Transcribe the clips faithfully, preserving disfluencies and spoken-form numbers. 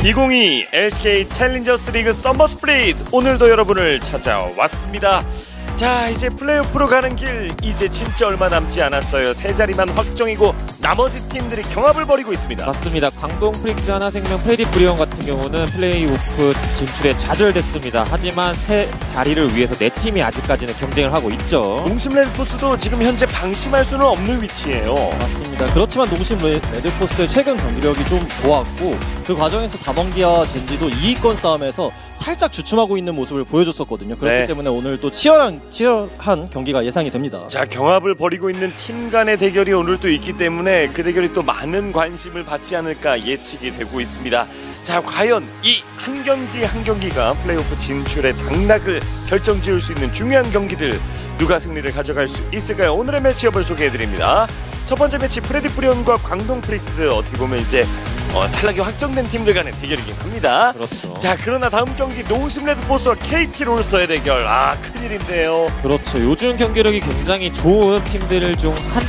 이천이십이 엘씨케이 챌린저스 리그 서머 스플릿 오늘도 여러분을 찾아왔습니다. 자, 이제 플레이오프로 가는 길 이제 진짜 얼마 남지 않았어요. 세 자리만 확정이고 나머지 팀들이 경합을 벌이고 있습니다. 맞습니다. 광동 프릭스, 하나생명, 프레디 브리온 같은 경우는 플레이오프 진출에 좌절됐습니다. 하지만 세 자리를 위해서 네 팀이 아직까지는 경쟁을 하고 있죠. 농심 레드포스도 지금 현재 방심할 수는 없는 위치예요. 맞습니다. 그렇지만 농심 레드포스의 최근 경기력이 좀 좋았고 그 과정에서 다mon기와 젠지도 이위권 싸움에서 살짝 주춤하고 있는 모습을 보여줬었거든요. 그렇기 네. 때문에 오늘 또 치열한 치열한 경기가 예상이 됩니다. 자, 경합을 벌이고 있는 팀 간의 대결이 오늘 또 있기 때문에 그 대결이 또 많은 관심을 받지 않을까 예측이 되고 있습니다. 자, 과연 이 한 경기 한 경기가 플레이오프 진출의 당락을 결정지을 수 있는 중요한 경기들 누가 승리를 가져갈 수 있을까요? 오늘의 매치업을 소개해드립니다. 첫 번째 매치 프레디 브리온과 광동 프릭스, 어떻게 보면 이제 어, 탈락이 확정된 팀들 간의 대결이긴 합니다. 그렇죠. 자, 그러나 다음 경기 농심 레드포스와 케이티 롤스터의 대결, 아 큰일인데요. 그렇죠. 요즘 경기력이 굉장히 좋은 팀들 중 한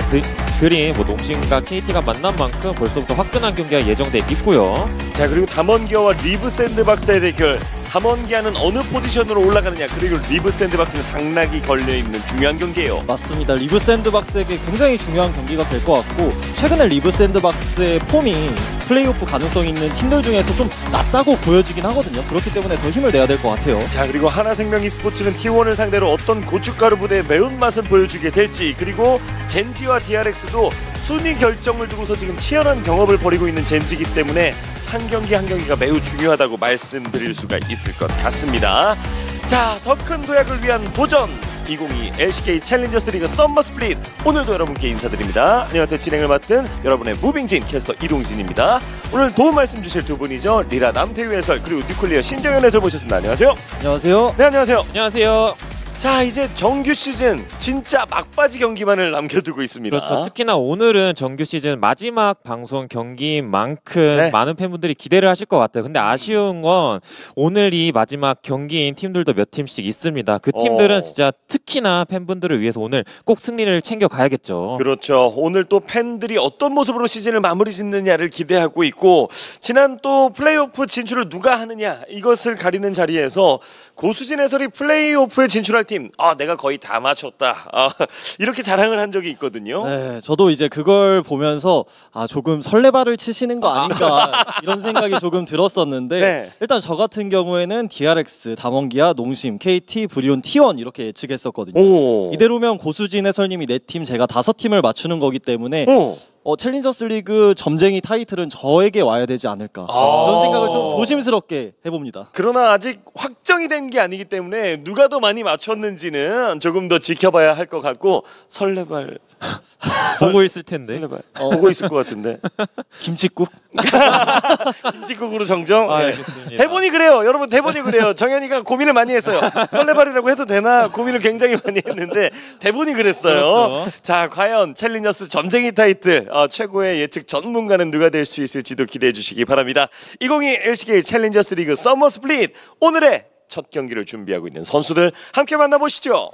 팀들이 뭐 농심과 케이티가 만난 만큼 벌써부터 화끈한 경기가 예정돼 있고요. 자, 그리고 담원기아와 리브 샌드박스의 대결. 담원기아는 어느 포지션으로 올라가느냐, 그리고 리브 샌드박스는 당락이 걸려있는 중요한 경기예요. 맞습니다. 리브 샌드박스에게 굉장히 중요한 경기가 될 것 같고 최근에 리브 샌드박스의 폼이 플레이오프 가능성이 있는 팀들 중에서 좀 낮다고 보여지긴 하거든요. 그렇기 때문에 더 힘을 내야 될 것 같아요. 자, 그리고 하나생명 e스포츠는 티원을 상대로 어떤 고춧가루 부대의 매운맛을 보여주게 될지, 그리고 젠지와 디알엑스도 순위 결정을 두고서 지금 치열한 경합을 벌이고 있는 젠지이기 때문에 한 경기 한 경기가 매우 중요하다고 말씀드릴 수가 있을 것 같습니다. 자, 더 큰 도약을 위한 도전 이천이십이 엘씨케이 챌린저스 리그 썸머 스플릿, 오늘도 여러분께 인사드립니다. 안녕하세요. 진행을 맡은 여러분의 무빙진 캐스터 이동진입니다. 오늘 도움 말씀 주실 두 분이죠. 리라 남태유 해설, 그리고 뉴클리어 신정현 해설 모셨습니다. 안녕하세요. 안녕하세요. 네, 안녕하세요. 안녕하세요. 자, 이제 정규 시즌 진짜 막바지 경기만을 남겨두고 있습니다. 그렇죠. 특히나 오늘은 정규 시즌 마지막 방송 경기인 만큼 네. 많은 팬분들이 기대를 하실 것 같아요. 근데 아쉬운 건 오늘 이 마지막 경기인 팀들도 몇 팀씩 있습니다. 그 팀들은 어. 진짜 특히나 팬분들을 위해서 오늘 꼭 승리를 챙겨가야겠죠. 그렇죠. 오늘 또 팬들이 어떤 모습으로 시즌을 마무리 짓느냐를 기대하고 있고, 지난 또 플레이오프 진출을 누가 하느냐 이것을 가리는 자리에서 고수진 해설이 플레이오프에 진출할 팀, 아 내가 거의 다 맞췄다, 아, 이렇게 자랑을 한 적이 있거든요. 네, 저도 이제 그걸 보면서 아 조금 설레발을 치시는 거 아닌가 이런 생각이 조금 들었었는데 네. 일단 저 같은 경우에는 디알엑스, 담원기아, 농심, 케이티, 브리온, 티원 이렇게 예측했었거든요. 오. 이대로면 고수진 해설님이 네 팀, 제가 다섯 팀을 맞추는 거기 때문에 오. 어, 챌린저스 리그 점쟁이 타이틀은 저에게 와야 되지 않을까, 아. 그런 생각을 좀 조심스럽게 해봅니다. 그러나 아직 확정이 된 게 아니기 때문에 누가 더 많이 맞췄는지는 조금 더 지켜봐야 할 것 같고, 설레발 보고 있을 텐데. 설레발 어, 보고 있을 것 같은데. 김치국? 김치국으로 정정. 아, 네. 알겠습니다. 대본이 그래요. 여러분, 대본이 그래요. 정현이가 고민을 많이 했어요. 설레발이라고 해도 되나 고민을 굉장히 많이 했는데 대본이 그랬어요. 그렇죠. 자, 과연 챌린저스 점쟁이 타이틀 어, 최고의 예측 전문가는 누가 될 수 있을지도 기대해 주시기 바랍니다. 이천이십이 엘씨케이 챌린저스 리그 서머 스플릿, 오늘의 첫 경기를 준비하고 있는 선수들 함께 만나보시죠.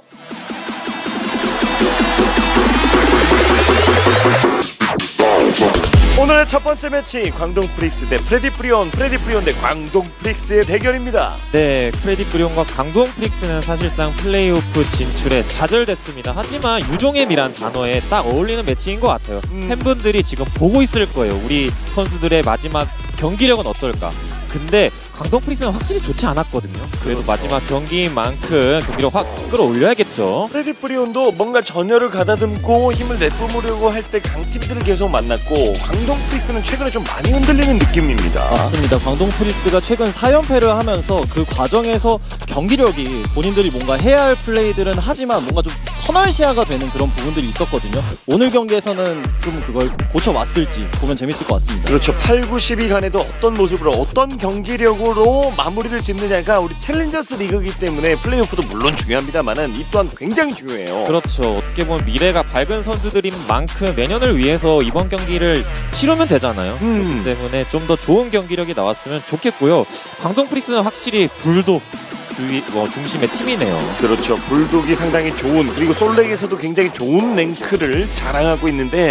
오늘의 첫 번째 매치, 광동 프릭스 대 프레디 브리온, 프레디 브리온 대 광동 프릭스의 대결입니다. 네, 프레디 브리온과 광동 프릭스는 사실상 플레이오프 진출에 좌절됐습니다. 하지만 유종의미란 단어에 딱 어울리는 매치인 것 같아요. 음. 팬분들이 지금 보고 있을 거예요. 우리 선수들의 마지막 경기력은 어떨까? 근데 광동 프릭스는 확실히 좋지 않았거든요. 그래도 그렇죠. 마지막 경기인 만큼 경기력 확 끌어올려야겠죠. 프레디 브리온도 뭔가 전열을 가다듬고 힘을 내뿜으려고 할 때 강팀들을 계속 만났고, 광동 프릭스는 최근에 좀 많이 흔들리는 느낌입니다. 맞습니다. 광동 프릭스가 최근 사 연패를 하면서 그 과정에서 경기력이 본인들이 뭔가 해야 할 플레이들은 하지만 뭔가 좀 터널 시야가 되는 그런 부분들이 있었거든요. 오늘 경기에서는 좀 그걸 고쳐왔을지 보면 재밌을 것 같습니다. 그렇죠. 팔, 구, 십이 간에도 어떤 모습으로 어떤 경기력으로 마무리를 짓느냐가 우리 챌린저스 리그이기 때문에 플레이오프도 물론 중요합니다만은 이 또한 굉장히 중요해요. 그렇죠. 어떻게 보면 미래가 밝은 선수들인 만큼 내년을 위해서 이번 경기를 치르면 되잖아요. 음. 그렇기 때문에 좀 더 좋은 경기력이 나왔으면 좋겠고요. 광동 프릭스는 확실히 불독 주위, 뭐 중심의 팀이네요. 그렇죠. 불독이 상당히 좋은, 그리고 솔렉에서도 굉장히 좋은 랭크를 자랑하고 있는데,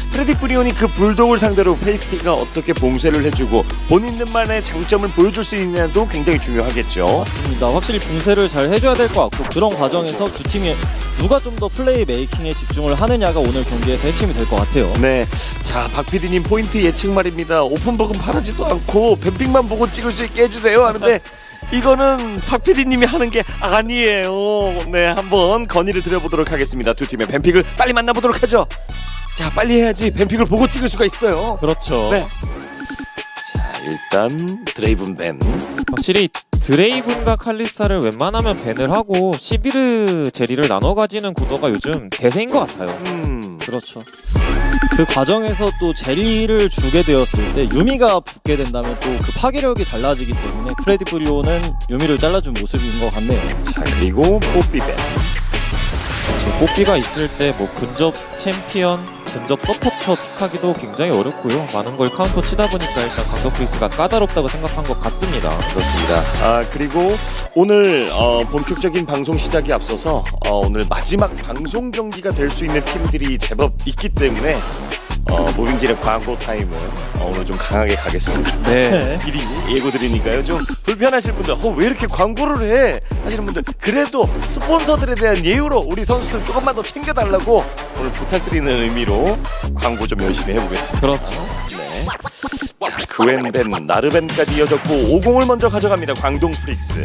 프레딕 브리온이 그 불독을 상대로 페이스티가 어떻게 봉쇄를 해주고 본인들만의 장점을 보여줄 수 있느냐도 굉장히 중요하겠죠. 맞습니다. 확실히 봉쇄를 잘 해줘야 될 것 같고 그런 과정에서 두 팀이 누가 좀 더 플레이 메이킹에 집중을 하느냐가 오늘 경기에서 핵심이 될 것 같아요. 네, 자 박피디님 포인트 예측 말입니다. 오픈버금 바라지도 않고 뱀픽만 보고 찍을 수 있게 해주세요 하는데 이거는 박피디님이 하는 게 아니에요. 네, 한번 건의를 드려보도록 하겠습니다. 두 팀의 뱀픽을 빨리 만나보도록 하죠. 자, 빨리 해야지 뱀픽을 보고 찍을 수가 있어요. 그렇죠. 네. 자, 일단 드레이븐 밴. 확실히 드레이븐과 칼리스타를 웬만하면 밴을 하고 시비르 제리를 나눠 가지는 구도가 요즘 대세인 것 같아요. 음, 그렇죠. 그 과정에서 또 제리를 주게 되었을 때 유미가 붙게 된다면 또 그 파괴력이 달라지기 때문에 프레딕 브리온은 유미를 잘라준 모습인 것 같네요. 자, 그리고 뽀삐 밴. 뽀삐가 있을 때 뭐 근접 챔피언, 근접 서포터 픽하기도 굉장히 어렵고요. 많은 걸 카운터 치다 보니까 일단 강덕 프리스가 까다롭다고 생각한 것 같습니다. 그렇습니다. 아, 그리고 오늘 어, 본격적인 방송 시작에 앞서서 어, 오늘 마지막 방송 경기가 될 수 있는 팀들이 제법 있기 때문에 어, 모빙진의 광고 타임을 어, 오늘 좀 강하게 가겠습니다. 네. 미리 예고드리니까요. 좀 불편하실 분들, 어, 왜 이렇게 광고를 해? 하시는 분들, 그래도 스폰서들에 대한 예우로 우리 선수들 조금만 더 챙겨달라고 오늘 부탁드리는 의미로 광고 좀 열심히 해보겠습니다. 그렇죠. 네. 자, 그웬벤, 나르벤까지 이어졌고 오공을 먼저 가져갑니다. 광동 프릭스.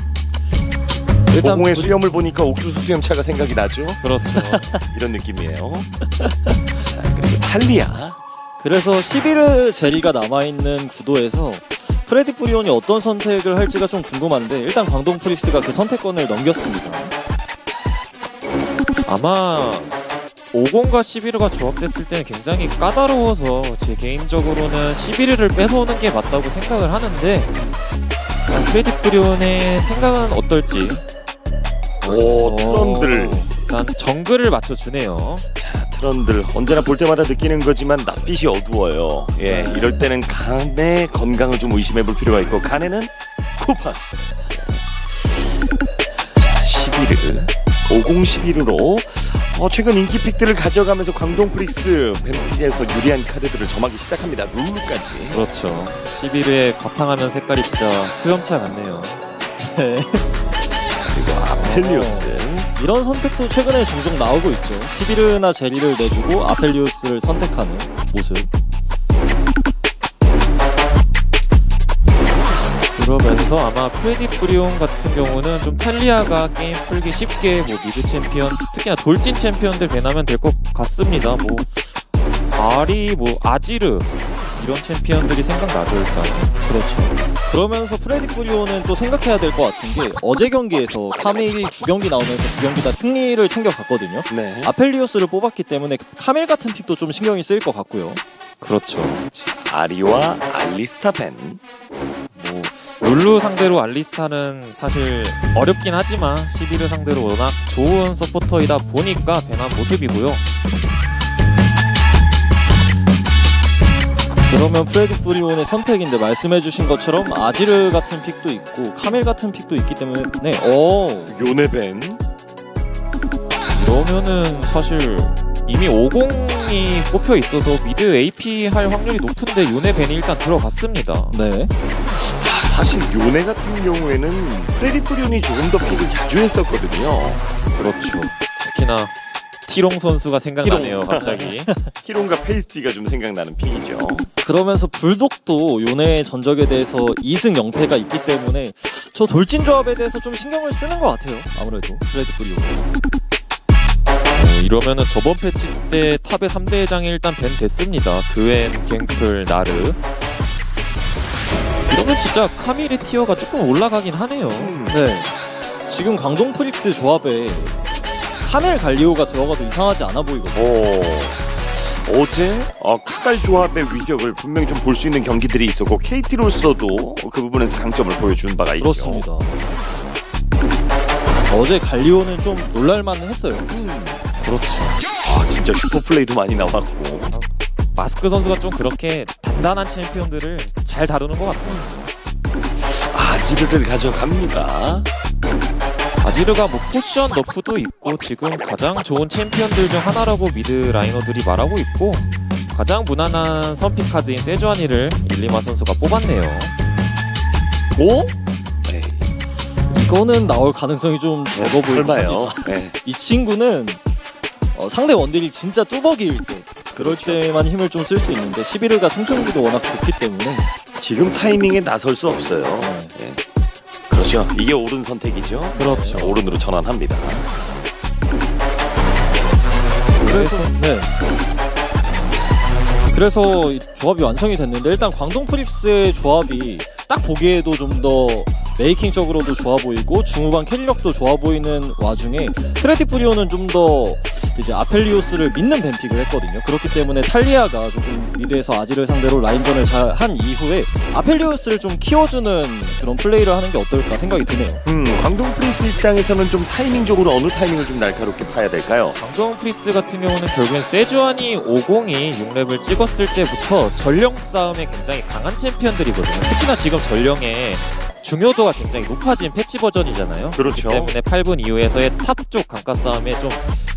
오공의 불... 수염을 보니까 옥수수 수염차가 생각이 나죠? 그렇죠. 이런 느낌이에요. 자, 그리고 탈리아. 그래서 시비르 제리가 남아있는 구도에서 프레딕 브리온이 어떤 선택을 할지가 좀 궁금한데 일단 광동 프릭스가 그 선택권을 넘겼습니다. 아마 오공과 시비르가 조합됐을 때는 굉장히 까다로워서 제 개인적으로는 시비르를 뺏어오는 게 맞다고 생각을 하는데 프레딕 브리온의 생각은 어떨지. 오, 트런들. 일단 정글을 맞춰주네요. 자, 트런들 언제나 볼 때마다 느끼는 거지만 낯빛이 어두워요. 예, 이럴 때는 간의 건강을 좀 의심해볼 필요가 있고 간에는 쿠파스. 자, 시비르 오공 시비르로 어, 최근 인기 픽들을 가져가면서 광동 프릭스 뱀픽에서 유리한 카드들을 점하기 시작합니다. 룰루까지. 그렇죠. 시비르의 바탕화면 색깔이 진짜 수염차 같네요. 네. 그리고 아펠리오스. 이런 선택도 최근에 종종 나오고 있죠. 시비르나 제리를 내주고 아펠리오스를 선택하는 모습. 그러면서 아마 프레딕 브리온 같은 경우는 좀 탈리아가 게임 풀기 쉽게 뭐 미드 챔피언, 특히나 돌진 챔피언들 배나면 될 것 같습니다. 뭐 아리, 뭐 아지르 이런 챔피언들이 생각나죠 일단. 그렇죠. 그러면서 프레딕 브리온은 또 생각해야 될 것 같은 게 어제 경기에서 카밀이 두 경기 나오면서 두 경기 다 승리를 챙겨갔거든요. 네. 아펠리오스를 뽑았기 때문에 카밀 같은 픽도 좀 신경이 쓰일 것 같고요. 그렇죠. 아리와 알리스타 벤. 뭐 룰루 상대로 알리스타는 사실 어렵긴 하지만 시비르 상대로 워낙 좋은 서포터이다 보니까 배난 모습이고요. 그러면 프레딕 브리온의 선택인데 말씀해주신 것처럼 아지르 같은 픽도 있고 카밀 같은 픽도 있기 때문에 오 요네벤. 이러면은 사실 이미 오공이 뽑혀 있어서 미드 에이피 할 확률이 높은데 요네 벤이 일단 들어갔습니다. 네. 사실 요네 같은 경우에는 프레딕 브리온이 조금 더 픽을 자주 했었거든요. 그렇죠. 특히나 티롱 선수가 생각나네요. 티롱. 갑자기. 히론과 페이스티가 좀 생각나는 픽이죠. 그러면서 불독도 요네의 전적에 대해서 이승 영 패가 있기 때문에 저 돌진 조합에 대해서 좀 신경을 쓰는 것 같아요. 아무래도 프레딕 브리온. 어, 이러면은 저번 패치 때 탑의 삼 대 회장이 일단 밴 됐습니다. 그웬, 갱플, 나르. 이러면 진짜 카밀의 티어가 조금 올라가긴 하네요. 음. 네. 지금 광동 프릭스 조합에 카멜 갈리오가 들어가도 이상하지 않아 보이거든요. 오, 어제 어, 카갈 조합의 위력을 분명히 좀 볼 수 있는 경기들이 있었고 케이티로서도 그 부분에서 강점을 보여준 바가 있죠. 그렇습니다. 어제 갈리오는 좀 놀랄만 했어요. 음. 그렇죠. 아, 진짜 슈퍼 플레이도 많이 나왔고 마스크 선수가 좀 그렇게 단단한 챔피언들을 잘 다루는 것 같아요. 아지르를 가져갑니다. 아지르가 뭐 포션 너프도 있고 지금 가장 좋은 챔피언들 중 하나라고 미드 라이너들이 말하고 있고 가장 무난한 선픽 카드인 세주아니를 일리마 선수가 뽑았네요. 오? 이거는 나올 가능성이 좀 적어 보입니다. 설마요. 네. 이 친구는 어, 상대 원딜이 진짜 뚜벅이일 때 그럴 그렇죠. 때만 힘을 좀 쓸 수 있는데 십일 회가 생존기도 워낙 좋기 때문에 지금 타이밍에 나설 수 없어요. 네. 그렇죠. 이게 옳은 선택이죠. 그렇죠. 네, 오른으로 전환합니다. 그래서 네. 그래서 이 조합이 완성이 됐는데 일단 광동 프릭스의 조합이 딱 보기에도 좀 더 메이킹적으로도 좋아 보이고 중후반 캐리력도 좋아 보이는 와중에 프레디 프리오는 좀 더 이제 아펠리오스를 믿는 뱀픽을 했거든요. 그렇기 때문에 탈리아가 조금 미드에서 아지를 상대로 라인전을 잘 한 이후에 아펠리오스를 좀 키워주는 그런 플레이를 하는 게 어떨까 생각이 드네요. 음, 광동 프린스 입장에서는 좀 타이밍적으로 어느 타이밍을 좀 날카롭게 파야 될까요? 광동 프리스 같은 경우는 결국엔 세주아니 오십이 육 렙을 찍었을 때부터 전령 싸움에 굉장히 강한 챔피언들이거든요. 특히나 지금 전령에 중요도가 굉장히 높아진 패치 버전이잖아요. 그렇죠. 그렇기 때문에 팔 분 이후에서의 탑 쪽 강가 싸움에 좀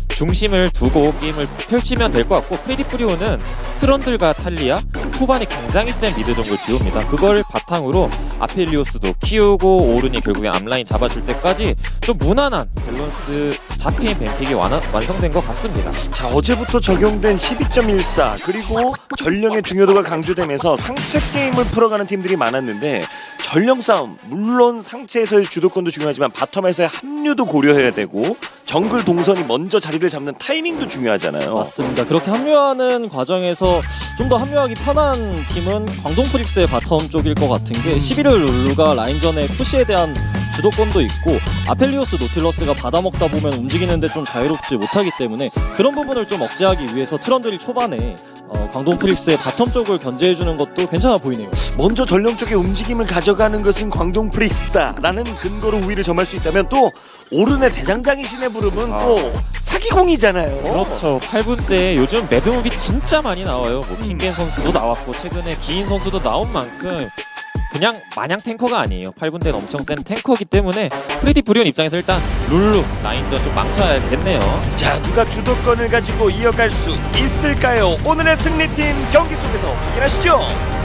중심을 두고 게임을 펼치면 될 것 같고, 프레디 프리오는 트런들과 탈리아 초반에 굉장히 센 미드 정글 듀오입니다. 그걸 바탕으로 아펠리오스도 키우고 오른이 결국에 앞라인 잡아줄 때까지 좀 무난한 밸런스 잡힌 뱀픽이 완, 완성된 것 같습니다. 자, 어제부터 적용된 십이 점 일사 그리고 전령의 중요도가 강조되면서 상체 게임을 풀어가는 팀들이 많았는데, 전령 싸움 물론 상체에서의 주도권도 중요하지만 바텀에서의 합류도 고려해야 되고 정글 동선이 먼저 자리를 잡는 타이밍도 중요하잖아요. 맞습니다. 그렇게 합류하는 과정에서 좀 더 합류하기 편한 팀은 광동 프릭스의 바텀 쪽일 것 같은 게 십일 월 룰루가 라인전의 푸시에 대한 주도권도 있고 아펠리오스 노틸러스가 받아먹다 보면 움직이는데 좀 자유롭지 못하기 때문에 그런 부분을 좀 억제하기 위해서 트런들이 초반에 어, 광동 프릭스의 바텀 쪽을 견제해주는 것도 괜찮아 보이네요. 먼저 전령 쪽의 움직임을 가져가는 것은 광동 프릭스다라는 근거로 우위를 점할 수 있다면, 또 오른의 대장장이신의 부름은 아. 또 사기공이잖아요. 그렇죠. 팔 분 때 요즘 매드무비 진짜 많이 나와요. 뭐 킹겐 선수도 나왔고 최근에 기인 선수도 나온 만큼 그냥 마냥 탱커가 아니에요. 팔 분 때는 엄청 센 탱커기 때문에 프레디 브리온 입장에서 일단 룰루 라인전 좀 망쳐야겠네요. 자, 누가 주도권을 가지고 이어갈 수 있을까요? 오늘의 승리팀 경기 속에서 확인하시죠.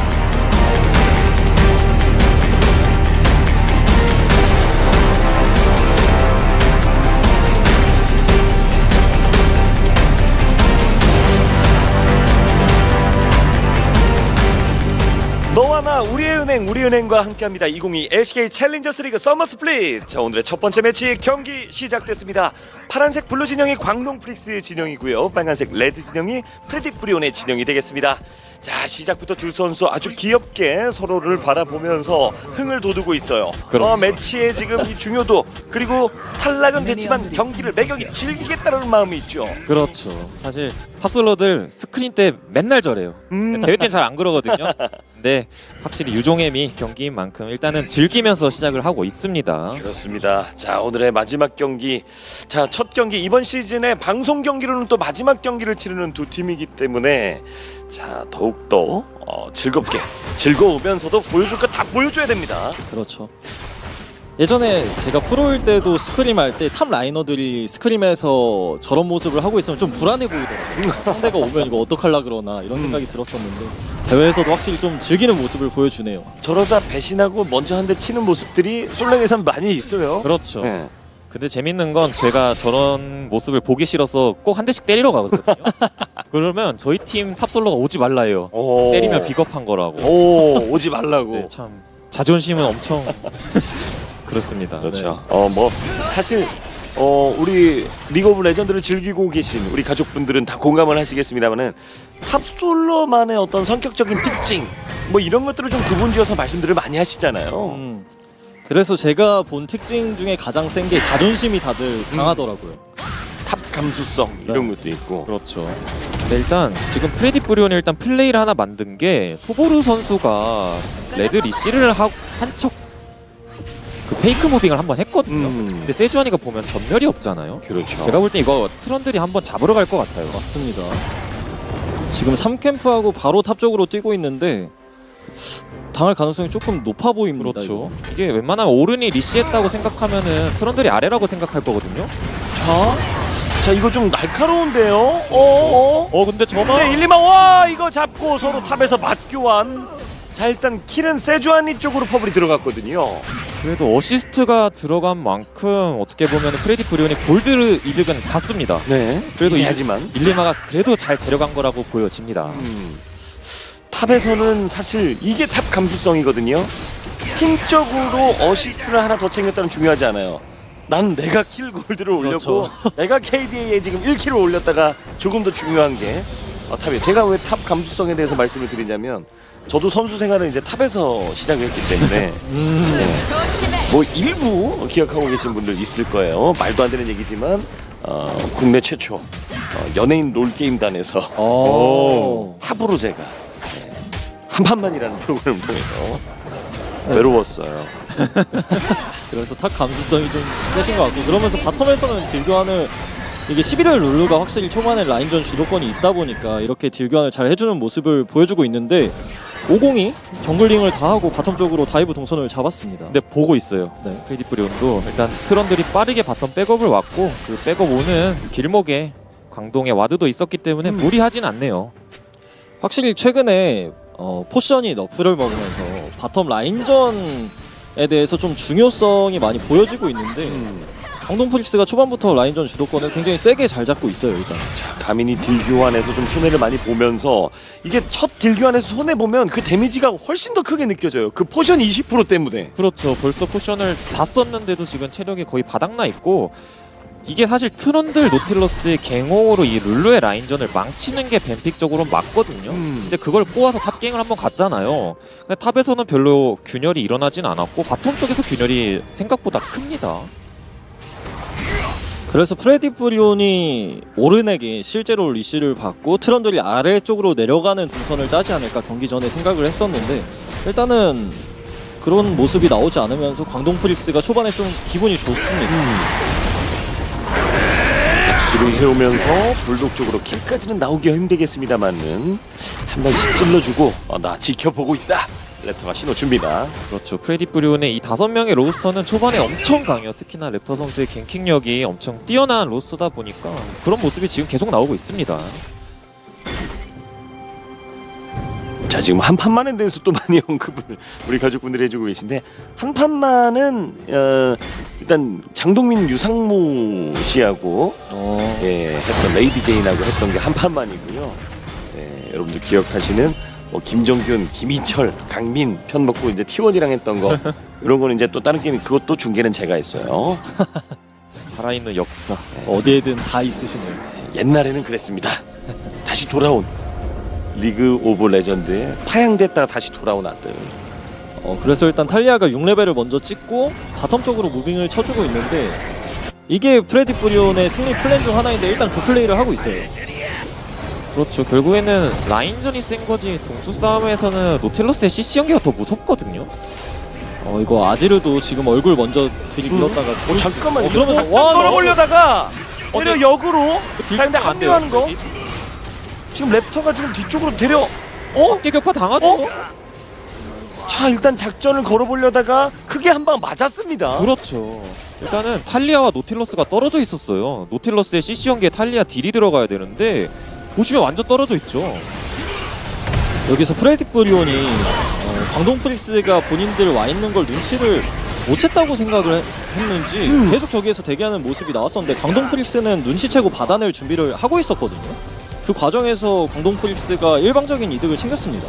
너와 나 우리의 은행 우리은행과 함께합니다. 이천이십이 엘씨케이 챌린저스 리그 서머 스플릿. 자, 오늘의 첫 번째 매치 경기 시작됐습니다. 파란색 블루 진영이 광동 프릭스의 진영이고요, 빨간색 레드 진영이 프레디 프리온의 진영이 되겠습니다. 자, 시작부터 두 선수 아주 귀엽게 서로를 바라보면서 흥을 돋우고 있어요. 그렇죠. 어, 매치의 지금 이 중요도, 그리고 탈락은 됐지만 경기를 매경이 즐기겠다는 마음이 있죠. 그렇죠. 사실 탑솔러들 스크린 때 맨날 저래요. 음. 대회 때는 잘 안 그러거든요. 근데 확실히 유종의 미 경기인 만큼 일단은 즐기면서 시작을 하고 있습니다. 그렇습니다. 자, 오늘의 마지막 경기. 자, 첫 경기, 이번 시즌의 방송 경기로는 또 마지막 경기를 치르는 두 팀이기 때문에 자, 더욱더 어, 즐겁게 즐거우면서도 보여줄 거 다 보여줘야 됩니다. 그렇죠. 예전에 제가 프로일 때도 스크림 할 때 탑 라이너들이 스크림에서 저런 모습을 하고 있으면 좀 불안해 보이더라고요. 상대가 오면 이거 어떡하려 그러나 이런 생각이 들었었는데 대회에서도 확실히 좀 즐기는 모습을 보여주네요. 저러다 배신하고 먼저 한 대 치는 모습들이 솔랭에선 많이 있어요. 그렇죠. 네. 근데 재밌는 건 제가 저런 모습을 보기 싫어서 꼭 한 대씩 때리러 가거든요. 그러면 저희 팀 탑솔러가 오지 말라 해요. 오. 때리면 비겁한 거라고. 오, 오지 말라고. 네, 참 자존심은 엄청 그렇습니다. 그렇죠. 어, 뭐 사실 어, 우리 리그 오브 레전드를 즐기고 계신 우리 가족분들은 다 공감을 하시겠습니다만은 탑솔러만의 어떤 성격적인 특징 뭐 이런 것들을 좀 구분지어서 말씀들을 많이 하시잖아요. 음, 그래서 제가 본 특징 중에 가장 센 게 자존심이 다들 강하더라고요. 탑 감수성 이런 네. 것도 있고. 그렇죠. 네, 일단 지금 프레디 브리온이 일단 플레이를 하나 만든 게 소보루 선수가 레드 리시를 한 척 그 페이크 무빙을 한번 했거든요. 음. 근데 세주아니가 보면 전멸이 없잖아요. 그렇죠. 제가 볼 때 이거 트런들이 한번 잡으러 갈 것 같아요. 맞습니다. 지금 삼 캠프하고 바로 탑 쪽으로 뛰고 있는데 당할 가능성이 조금 높아 보입니다. 그렇죠. 이게 웬만하면 오른이 리시했다고 생각하면은 트런들이 아래라고 생각할 거거든요. 자, 자 이거 좀 날카로운데요. 어어. 어 근데 저만 네, 일, 이만 와 이거 잡고 서로 탑에서 맞교환. 자 일단 킬은 세주아니 쪽으로 퍼블이 들어갔거든요. 그래도 어시스트가 들어간 만큼 어떻게 보면 프레디 브리온의 골드 이득은 봤습니다. 네. 그래도 이- 하지만 일리마가 그래도 잘 데려간 거라고 보여집니다. 음, 탑에서는 사실 이게 탑 감수성이거든요. 팀적으로 어시스트를 하나 더 챙겼다는 중요하지 않아요. 난 내가 킬 골드를 올렸고 그렇죠. 내가 케이디에이에 지금 일 킬을 올렸다가 조금 더 중요한 게 어, 탑이에요. 제가 왜 탑 감수성에 대해서 말씀을 드리냐면 저도 선수 생활을 이제 탑에서 시작을 했기 때문에 음. 네. 뭐 일부 기억하고 계신 분들 있을 거예요. 말도 안 되는 얘기지만 어, 국내 최초 어, 연예인 롤게임단에서 오. 탑으로 제가 네, 한 판만이라는 프로그램을 통해서 외로웠어요. 그래서 탑 감수성이 좀 세신 것 같고 그러면서 바텀에서는 딜교환을 이게 십일 월 룰루가 확실히 초반에 라인전 주도권이 있다 보니까 이렇게 딜교환을 잘 해주는 모습을 보여주고 있는데 오공이 정글링을 다 하고 바텀 쪽으로 다이브 동선을 잡았습니다. 근데 보고 있어요. 네. 프레디 브리온도 일단 트런들이 빠르게 바텀 백업을 왔고 그 백업 오는 길목에 광동에 와드도 있었기 때문에 음. 무리하진 않네요. 확실히 최근에 어, 포션이 너프를 먹으면서 바텀 라인전에 대해서 좀 중요성이 많이 보여지고 있는데 음. 광동 프릭스가 초반부터 라인전 주도권을 굉장히 세게 잘 잡고 있어요. 일단 자, 가민이 딜 교환에서 좀 손해를 많이 보면서 이게 첫 딜 교환에서 손해 보면 그 데미지가 훨씬 더 크게 느껴져요. 그 포션 이십 퍼센트 때문에. 그렇죠. 벌써 포션을 다 썼는데도 지금 체력이 거의 바닥나 있고 이게 사실 트런들 노틸러스의 갱호로 이 룰루의 라인전을 망치는 게 뱀픽적으로 맞거든요. 음. 근데 그걸 꼬아서 탑갱을 한번 갔잖아요. 근데 탑에서는 별로 균열이 일어나진 않았고 바텀 쪽에서 균열이 생각보다 큽니다. 그래서 프레디 브리온이 오른에게 실제로 리시를 받고 트런들이 아래쪽으로 내려가는 동선을 짜지 않을까 경기 전에 생각을 했었는데 일단은 그런 모습이 나오지 않으면서 광동 프릭스가 초반에 좀 기분이 좋습니다. 지금 세우면서 불독 쪽으로 킬까지는 나오기가 힘들겠습니다만은 한 번씩 찔러주고 어, 나 지켜보고 있다. 랩터가 신호 줍니다. 그렇죠. 프레디 브리온의 이 다섯 명의 로스터는 초반에 엄청 강해요. 특히나 랩터 선수의 갱킹력이 엄청 뛰어난 로스터다 보니까 그런 모습이 지금 계속 나오고 있습니다. 자 지금 한 판만에 대해서 또 많이 언급을 우리 가족분들이 해주고 계신데 한 판만은 어, 일단 장동민 유상무 씨하고 어... 예, 했던 레이디 제인하고 했던 게 한 판만이고요. 예, 여러분들 기억하시는 뭐 김정균, 김희철, 강민 편 먹고 이제 티원이랑 했던 거 이런 거는 이제 또 다른 게임 그것도 중계는 제가 했어요. 살아있는 역사. 어디에든 다 있으시네요. 옛날에는 그랬습니다. 다시 돌아온 리그 오브 레전드에 파양됐다가 다시 돌아온 아들. 어, 그래서 일단 탈리아가 육 레벨을 먼저 찍고 바텀 쪽으로 무빙을 쳐주고 있는데 이게 프레디 브리온의 승리 플랜 중 하나인데 일단 그 플레이를 하고 있어요. 그렇죠. 결국에는 라인전이 센 거지 동수 싸움에서는 노틸러스의 씨씨 연계가 더 무섭거든요. 어 이거 아지르도 지금 얼굴 먼저 들이밀었다가 어, 잠깐만 어, 이거 그러면서 와 와, 걸어보려다가 어, 때려 네. 역으로 딜 자 근데 안 돼요. 합류하는 거 여기. 지금 랩터가 지금 뒤쪽으로 데려 어? 깨격파 당하죠. 어? 자 일단 작전을 걸어보려다가 크게 한 방 맞았습니다. 그렇죠. 일단은 탈리아와 노틸러스가 떨어져 있었어요. 노틸러스의 씨씨 연계에 탈리아 딜이 들어가야 되는데 보시면 완전 떨어져 있죠. 여기서 프레디 브리온이 어, 광동 프릭스가 본인들 와 있는 걸 눈치를 못 챘다고 생각을 해- 했는지 음. 계속 저기에서 대기하는 모습이 나왔었는데 광동 프릭스는 눈치채고 받아낼 준비를 하고 있었거든요. 그 과정에서 광동 프릭스가 일방적인 이득을 챙겼습니다.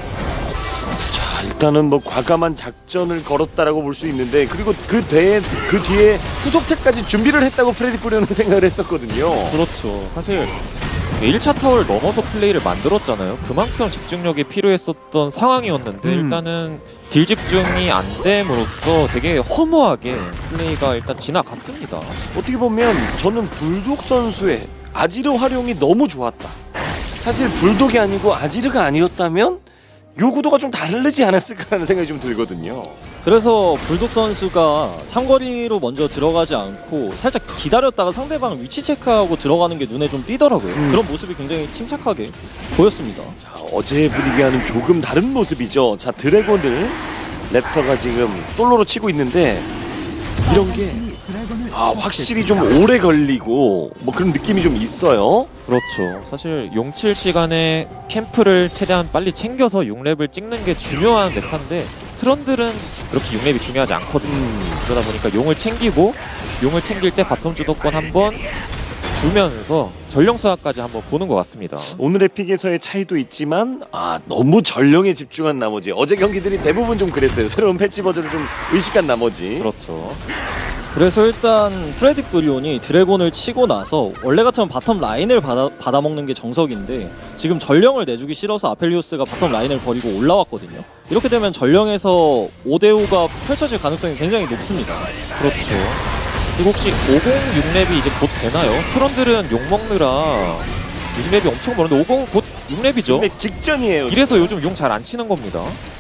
자 일단은 뭐 과감한 작전을 걸었다라고 볼 수 있는데 그리고 그 뒤에 그 뒤에 후속체까지 준비를 했다고 프레디 브리온은 생각을 했었거든요. 그렇죠. 사실 일 차 타워를 넘어서 플레이를 만들었잖아요. 그만큼 집중력이 필요했었던 상황이었는데 음. 일단은 딜 집중이 안 됨으로써 되게 허무하게 플레이가 일단 지나갔습니다. 어떻게 보면 저는 불독 선수의 아지르 활용이 너무 좋았다. 사실 불독이 아니고 아지르가 아니었다면 요구도가 좀 다르지 않았을까라는 생각이 좀 들거든요. 그래서 불독 선수가 삼거리로 먼저 들어가지 않고 살짝 기다렸다가 상대방 위치 체크하고 들어가는 게 눈에 좀 띄더라고요. 음. 그런 모습이 굉장히 침착하게 보였습니다. 자, 어제 분위기와는 조금 다른 모습이죠. 자 드래곤을 랩터가 지금 솔로로 치고 있는데 이런 게 아 확실히 좀 오래 걸리고 뭐 그런 느낌이 좀 있어요. 그렇죠. 사실 용칠 시간에 캠프를 최대한 빨리 챙겨서 육 렙을 찍는 게 중요한 메타인데 트런들은 그렇게 육 렙이 중요하지 않거든요. 음. 그러다 보니까 용을 챙기고 용을 챙길 때 바텀 주도권 한번 주면서 전령 수학까지 한번 보는 것 같습니다. 오늘의 픽에서의 차이도 있지만 아 너무 전령에 집중한 나머지 어제 경기들이 대부분 좀 그랬어요. 새로운 패치 버전을 좀 의식한 나머지. 그렇죠. 그래서 일단 프레딕 브리온이 드래곤을 치고 나서 원래 같으면 바텀 라인을 받아, 받아먹는 게 정석인데 지금 전령을 내주기 싫어서 아펠리오스가 바텀 라인을 버리고 올라왔거든요. 이렇게 되면 전령에서 오 대 오가 펼쳐질 가능성이 굉장히 높습니다. 그렇죠. 그리고 혹시 오십육 렙이 이제 곧 되나요? 트런들은 욕 먹느라 육 렙이 엄청 멀었는데 오십 곧 육 렙이죠? 근데 직전이에요. 이래서 요즘 용 잘 안 치는 겁니다.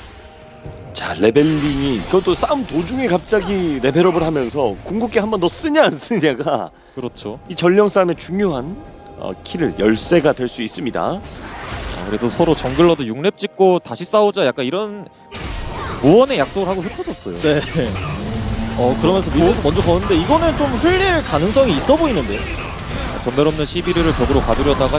자 레벨링이 그것도 싸움 도중에 갑자기 레벨업을 하면서 궁극기 한 번 더 쓰냐 안 쓰냐가 그렇죠. 이 전령 싸움의 중요한 어, 키를 열쇠가 될 수 있습니다. 아, 그래도 서로 정글러도 육 렙 찍고 다시 싸우자 약간 이런 무언의 약속을 하고 흩어졌어요. 네. 어 그러면서 미드에서 먼저 거는데 이거는 좀 흘릴 가능성이 있어 보이는데. 전멸 없는 시비르를 벽으로 가두려다가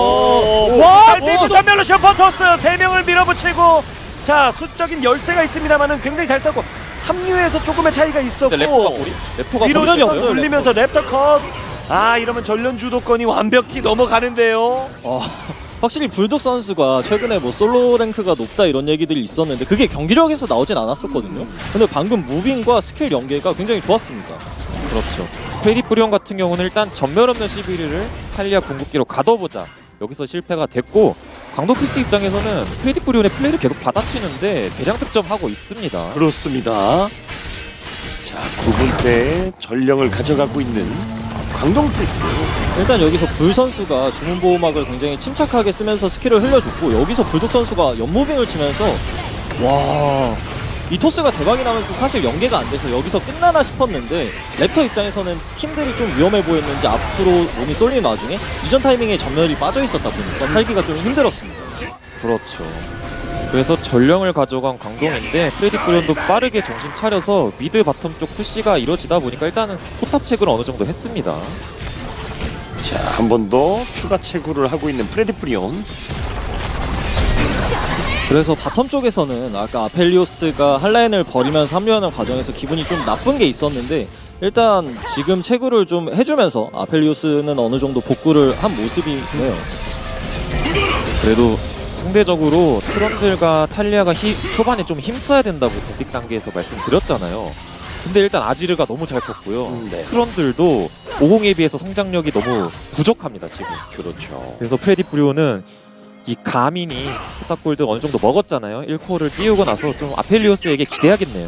와! 와! 전멸로 슈퍼 토스 세 명을 밀어붙이고 자 수적인 열쇠가 있습니다만은 굉장히 잘 싸고 합류에서 조금의 차이가 있었고 랩터가 보리? 랩터가 위로 보리 슈퍼 없어요, 돌리면서 랩터 컷. 아 이러면 전련 주도권이 완벽히 넘어가는데요. 어, 확실히 불독 선수가 최근에 뭐 솔로 랭크가 높다 이런 얘기들이 있었는데 그게 경기력에서 나오진 않았었거든요. 근데 방금 무빙과 스킬 연계가 굉장히 좋았습니다. 그렇죠. 프레디 프리온 같은 경우는 일단 전멸 없는 시비르를 탈리아 궁극기로 가둬보자. 여기서 실패가 됐고 강도 피스 입장에서는 프레디 프리온의 플레이를 계속 받아치는데 대량 득점하고 있습니다. 그렇습니다. 자 구 분째 전령을 가져가고 있는 광동 프리스. 일단 여기서 불 선수가 주문 보호막을 굉장히 침착하게 쓰면서 스킬을 흘려줬고 여기서 불독 선수가 연무빙을 치면서 와... 이 토스가 대박이 나면서 사실 연계가 안 돼서 여기서 끝나나 싶었는데 랩터 입장에서는 팀들이 좀 위험해 보였는지 앞으로 몸이 쏠리는 와중에 이전 타이밍에 전멸이 빠져 있었다 보니까 살기가 좀 힘들었습니다. 그렇죠. 그래서 전령을 가져간 광동인데 프레디 프리온도 빠르게 정신 차려서 미드 바텀 쪽 푸시가 이루어지다 보니까 일단은 포탑 체크를 어느 정도 했습니다. 자 한 번 더 추가 채굴을 하고 있는 프레디 프리온. 그래서 바텀 쪽에서는 아까 아펠리오스가 한라인을 버리면서 합류하는 과정에서 기분이 좀 나쁜 게 있었는데 일단 지금 채굴을 좀 해주면서 아펠리오스는 어느 정도 복구를 한 모습이네요. 그래도 상대적으로 트런들과 탈리아가 히, 초반에 좀 힘써야 된다고 독립 단계에서 말씀드렸잖아요. 근데 일단 아지르가 너무 잘 컸고요. 음, 네. 트런들도 오십에 비해서 성장력이 너무 부족합니다 지금. 그렇죠. 그래서 프레디 프리온은 이 가민이 포탑 골드 어느 정도 먹었잖아요. 일 코어를 띄우고 나서 좀 아펠리오스에게 기대하겠네요.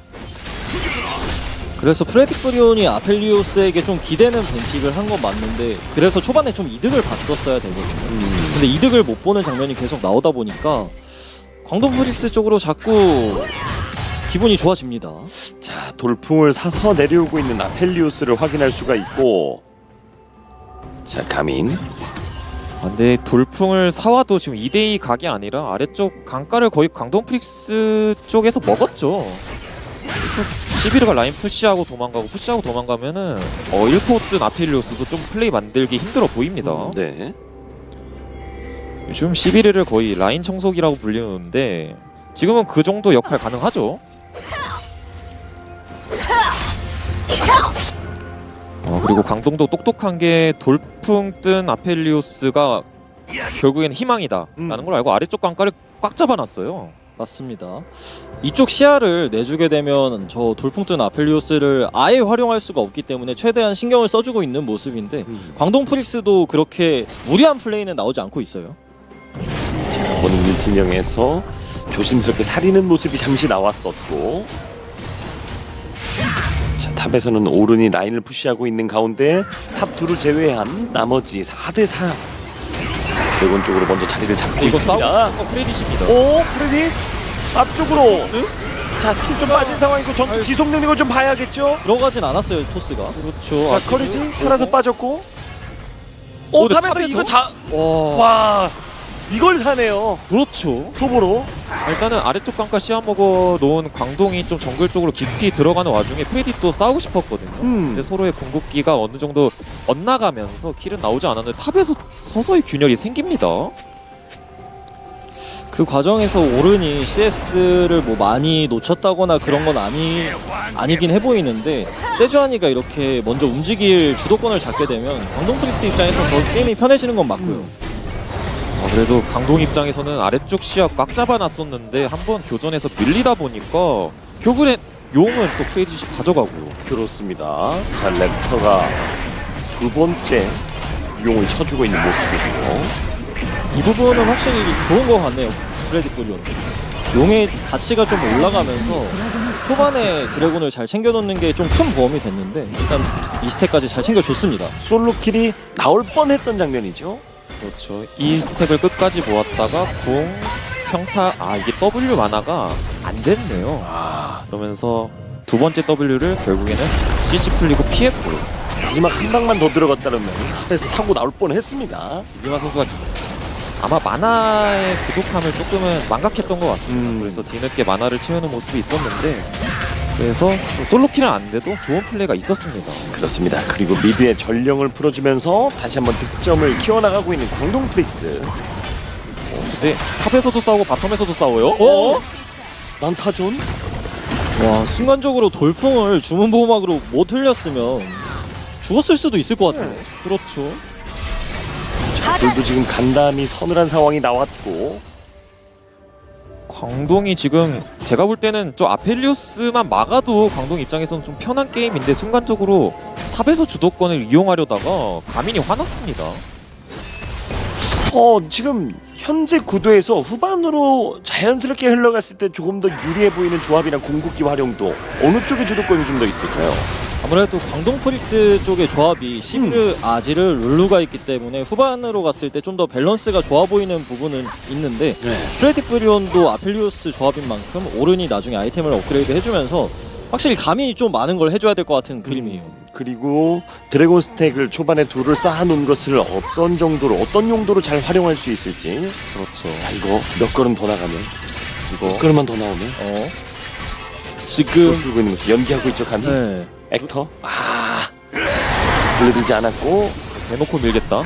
그래서 프레딕 브리온이 아펠리오스에게 좀 기대는 벤픽을 한 건 맞는데 그래서 초반에 좀 이득을 봤었어야 되거든요. 음. 근데 이득을 못 보는 장면이 계속 나오다 보니까 광동 프릭스 쪽으로 자꾸 기분이 좋아집니다. 자 돌풍을 사서 내려오고 있는 아펠리오스를 확인할 수가 있고 자 가민. 아, 근데 돌풍을 사와도 지금 이 대 이 각이 아니라 아래쪽 강가를 거의 광동 프릭스 쪽에서 먹었죠. 시비르가 라인 푸시하고 도망가고 푸시하고 도망가면은 어 일 코어 뜬 아펠리오스도 좀 플레이 만들기 힘들어 보입니다. 음, 네. 요즘 시비르를 거의 라인 청소기라고 불리는데 지금은 그 정도 역할 가능하죠. 어, 그리고 강동도 똑똑한 게 돌풍 뜬 아펠리오스가 결국엔 희망이다 음. 라는 걸 알고 아래쪽 강가를 꽉 잡아놨어요. 맞습니다. 이쪽 시야를 내주게 되면 저 돌풍 뜬 아펠리오스를 아예 활용할 수가 없기 때문에 최대한 신경을 써주고 있는 모습인데 음. 광동 프릭스도 그렇게 무리한 플레이는 나오지 않고 있어요. 본인 진영에서 조심스럽게 사리는 모습이 잠시 나왔었고 자 탑에서는 오른이 라인을 푸시하고 있는 가운데 탑 둘을 제외한 나머지 사 대 사 드래곤 쪽으로 먼저 자리를 잡고 이거 있습니다. 싸우고 싶은 건 프레디십니다. 오 프레디 앞쪽으로 자 스킬 좀 빠진 상황이고 전투 지속 능력을 좀 봐야겠죠. 들어가진 않았어요 토스가. 그렇죠. 자 아직은. 커리지 살아서 빠졌고 오, 오 근데 탑에서 탑에서? 이거 자 와. 와 이걸 사네요. 그렇죠. 소보로. 일단은 아래쪽 강가 씌워먹어 놓은 광동이 좀 정글 쪽으로 깊이 들어가는 와중에 프레디 또 싸우고 싶었거든요. 음. 근데 서로의 궁극기가 어느 정도 엇나가면서 킬은 나오지 않았는데 탑에서 서서히 균열이 생깁니다. 그 과정에서 오른이 씨에스를 뭐 많이 놓쳤다거나 그런 건 아니, 아니긴 해 보이는데 세주아니가 이렇게 먼저 움직일 주도권을 잡게 되면 광동 프릭스 입장에서 더 게임이 편해지는 건 맞고요. 음. 어, 그래도 강동 입장에서는 아래쪽 시야 꽉 잡아놨었는데 한번 교전에서 밀리다 보니까 결국엔 용은 또 프레디시 가져가고요. 그렇습니다. 자, 랩터가 두 번째 용을 쳐주고 있는 모습이고요. 이 부분은 확실히 좋은 것 같네요. 프레디 뿌리온. 용의 가치가 좀 올라가면서 초반에 드래곤을 잘 챙겨놓는 게 좀 큰 보험이 됐는데 일단 이 스택까지 잘 챙겨줬습니다. 솔로킬이 나올 뻔했던 장면이죠. 그렇죠. 이 스택을 끝까지 모았다가 궁, 평타, 아 이게 W 만화가 안 됐네요. 아, 그러면서 두 번째 W를 결국에는 씨씨 풀리고 피했고요. 마지막 한 방만 더 들어갔다면 탑에서 사고 나올 뻔했습니다. 이기마 선수가 아마 만화의 부족함을 조금은 망각했던 것 같습니다. 음. 그래서 뒤늦게 만화를 채우는 모습이 있었는데 그래서 좀 솔로킬은 안 돼도 좋은 플레이가 있었습니다. 그렇습니다. 그리고 미드의 전령을 풀어주면서 다시 한번 득점을 키워나가고 있는 광동 프릭스. 근데 탑에서도 싸우고 바텀에서도 싸워요. 어? 난타존? 와, 순간적으로 돌풍을 주문 보호막으로 못 흘렸으면 죽었을 수도 있을 것 같아요. 그렇죠. 둘도 지금 간담이 서늘한 상황이 나왔고. 광동이 지금 제가 볼 때는 저 아펠리오스만 막아도 광동 입장에서는 좀 편한 게임인데 순간적으로 탑에서 주도권을 이용하려다가 가민이 화났습니다. 어, 지금 현재 구도에서 후반으로 자연스럽게 흘러갔을 때 조금 더 유리해 보이는 조합이나 궁극기 활용도 어느 쪽의 주도권이 좀 더 있을까요? 아무래도 광동 프릭스 쪽의 조합이 시브르, 아지르, 룰루가 있기 때문에 후반으로 갔을 때 좀 더 밸런스가 좋아 보이는 부분은 있는데 네. 프레디 뿌리온도 아펠리오스 조합인 만큼 오른이 나중에 아이템을 업그레이드 해주면서 확실히 감이 좀 많은 걸 해줘야 될 것 같은 그림이에요. 그리고 드래곤 스택을 초반에 둘을 쌓아놓은 것을 어떤 정도로 어떤 용도로 잘 활용할 수 있을지. 그렇죠. 자, 이거 몇 걸음 더 나가면 이거 몇 걸음만 더 나오면 어. 그 지금 들고 있는 거지. 연기하고 있죠 감히. 네. 액터. 아, 불러들지 않았고. 대놓고 밀겠다.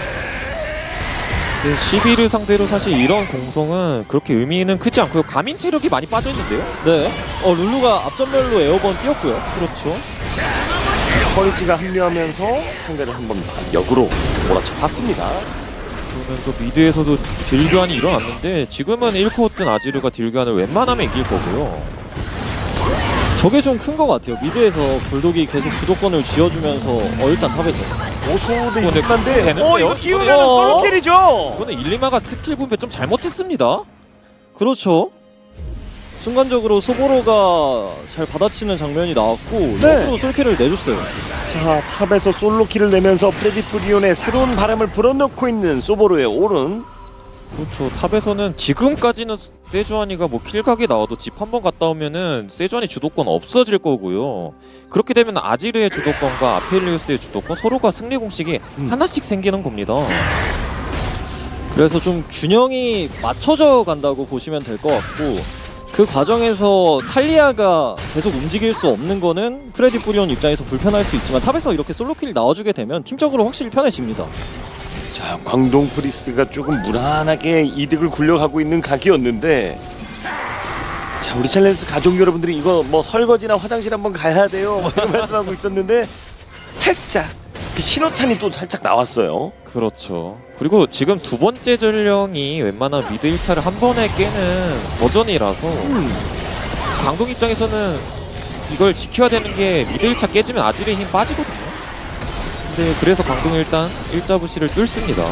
네, 시비를 상대로 사실 이런 공성은 그렇게 의미는 크지 않고요. 가민 체력이 많이 빠져있는데요? 네. 어, 룰루가 앞전멸로 에어번 뛰었고요. 그렇죠. 커리지가 합류하면서 상대를 한번 역으로 몰아쳐 봤습니다. 그러면서 미드에서도 딜교환이 일어났는데 지금은 일 코어 뜬 아지르가 딜교환을 웬만하면 이길 거고요. 저게 좀 큰 것 같아요. 미드에서 불독이 계속 주도권을 쥐어주면서 어, 일단 탑에서 오소도 근데 익숙한데 되는데요? 어 이거 띄우면 어? 솔로킬이죠. 이거는 일리마가 스킬 분배 좀 잘못했습니다. 그렇죠. 순간적으로 소보로가 잘 받아치는 장면이 나왔고 네. 역으로 솔킬을 내줬어요. 자, 탑에서 솔로킬을 내면서 프레디 프리온의 새로운 바람을 불어넣고 있는 소보로의 오른. 그렇죠. 탑에서는 지금까지는 세주아니가 뭐 킬각이 나와도 집 한 번 갔다 오면은 세주아니 주도권 없어질 거고요. 그렇게 되면 아지르의 주도권과 아펠리우스의 주도권 서로가 승리 공식이 음. 하나씩 생기는 겁니다. 그래서 좀 균형이 맞춰져 간다고 보시면 될 것 같고 그 과정에서 탈리아가 계속 움직일 수 없는 거는 프레디 뿌리온 입장에서 불편할 수 있지만 탑에서 이렇게 솔로킬 나와주게 되면 팀적으로 확실히 편해집니다. 자, 광동 프리스가 조금 무난하게 이득을 굴려가고 있는 각이었는데, 자, 우리 챌린지 가족 여러분들이 이거 뭐 설거지나 화장실 한번 가야 돼요 뭐 이런 말씀하고 있었는데 살짝 그 신호탄이 또 살짝 나왔어요. 그렇죠. 그리고 지금 두 번째 전령이 웬만한 미드 일 차를 한 번에 깨는 버전이라서 음. 강동 입장에서는 이걸 지켜야 되는 게 미드 일 차 깨지면 아지르의 힘 빠지거든요. 근데 그래서 강동이 일단 일자 부시를 뚫습니다.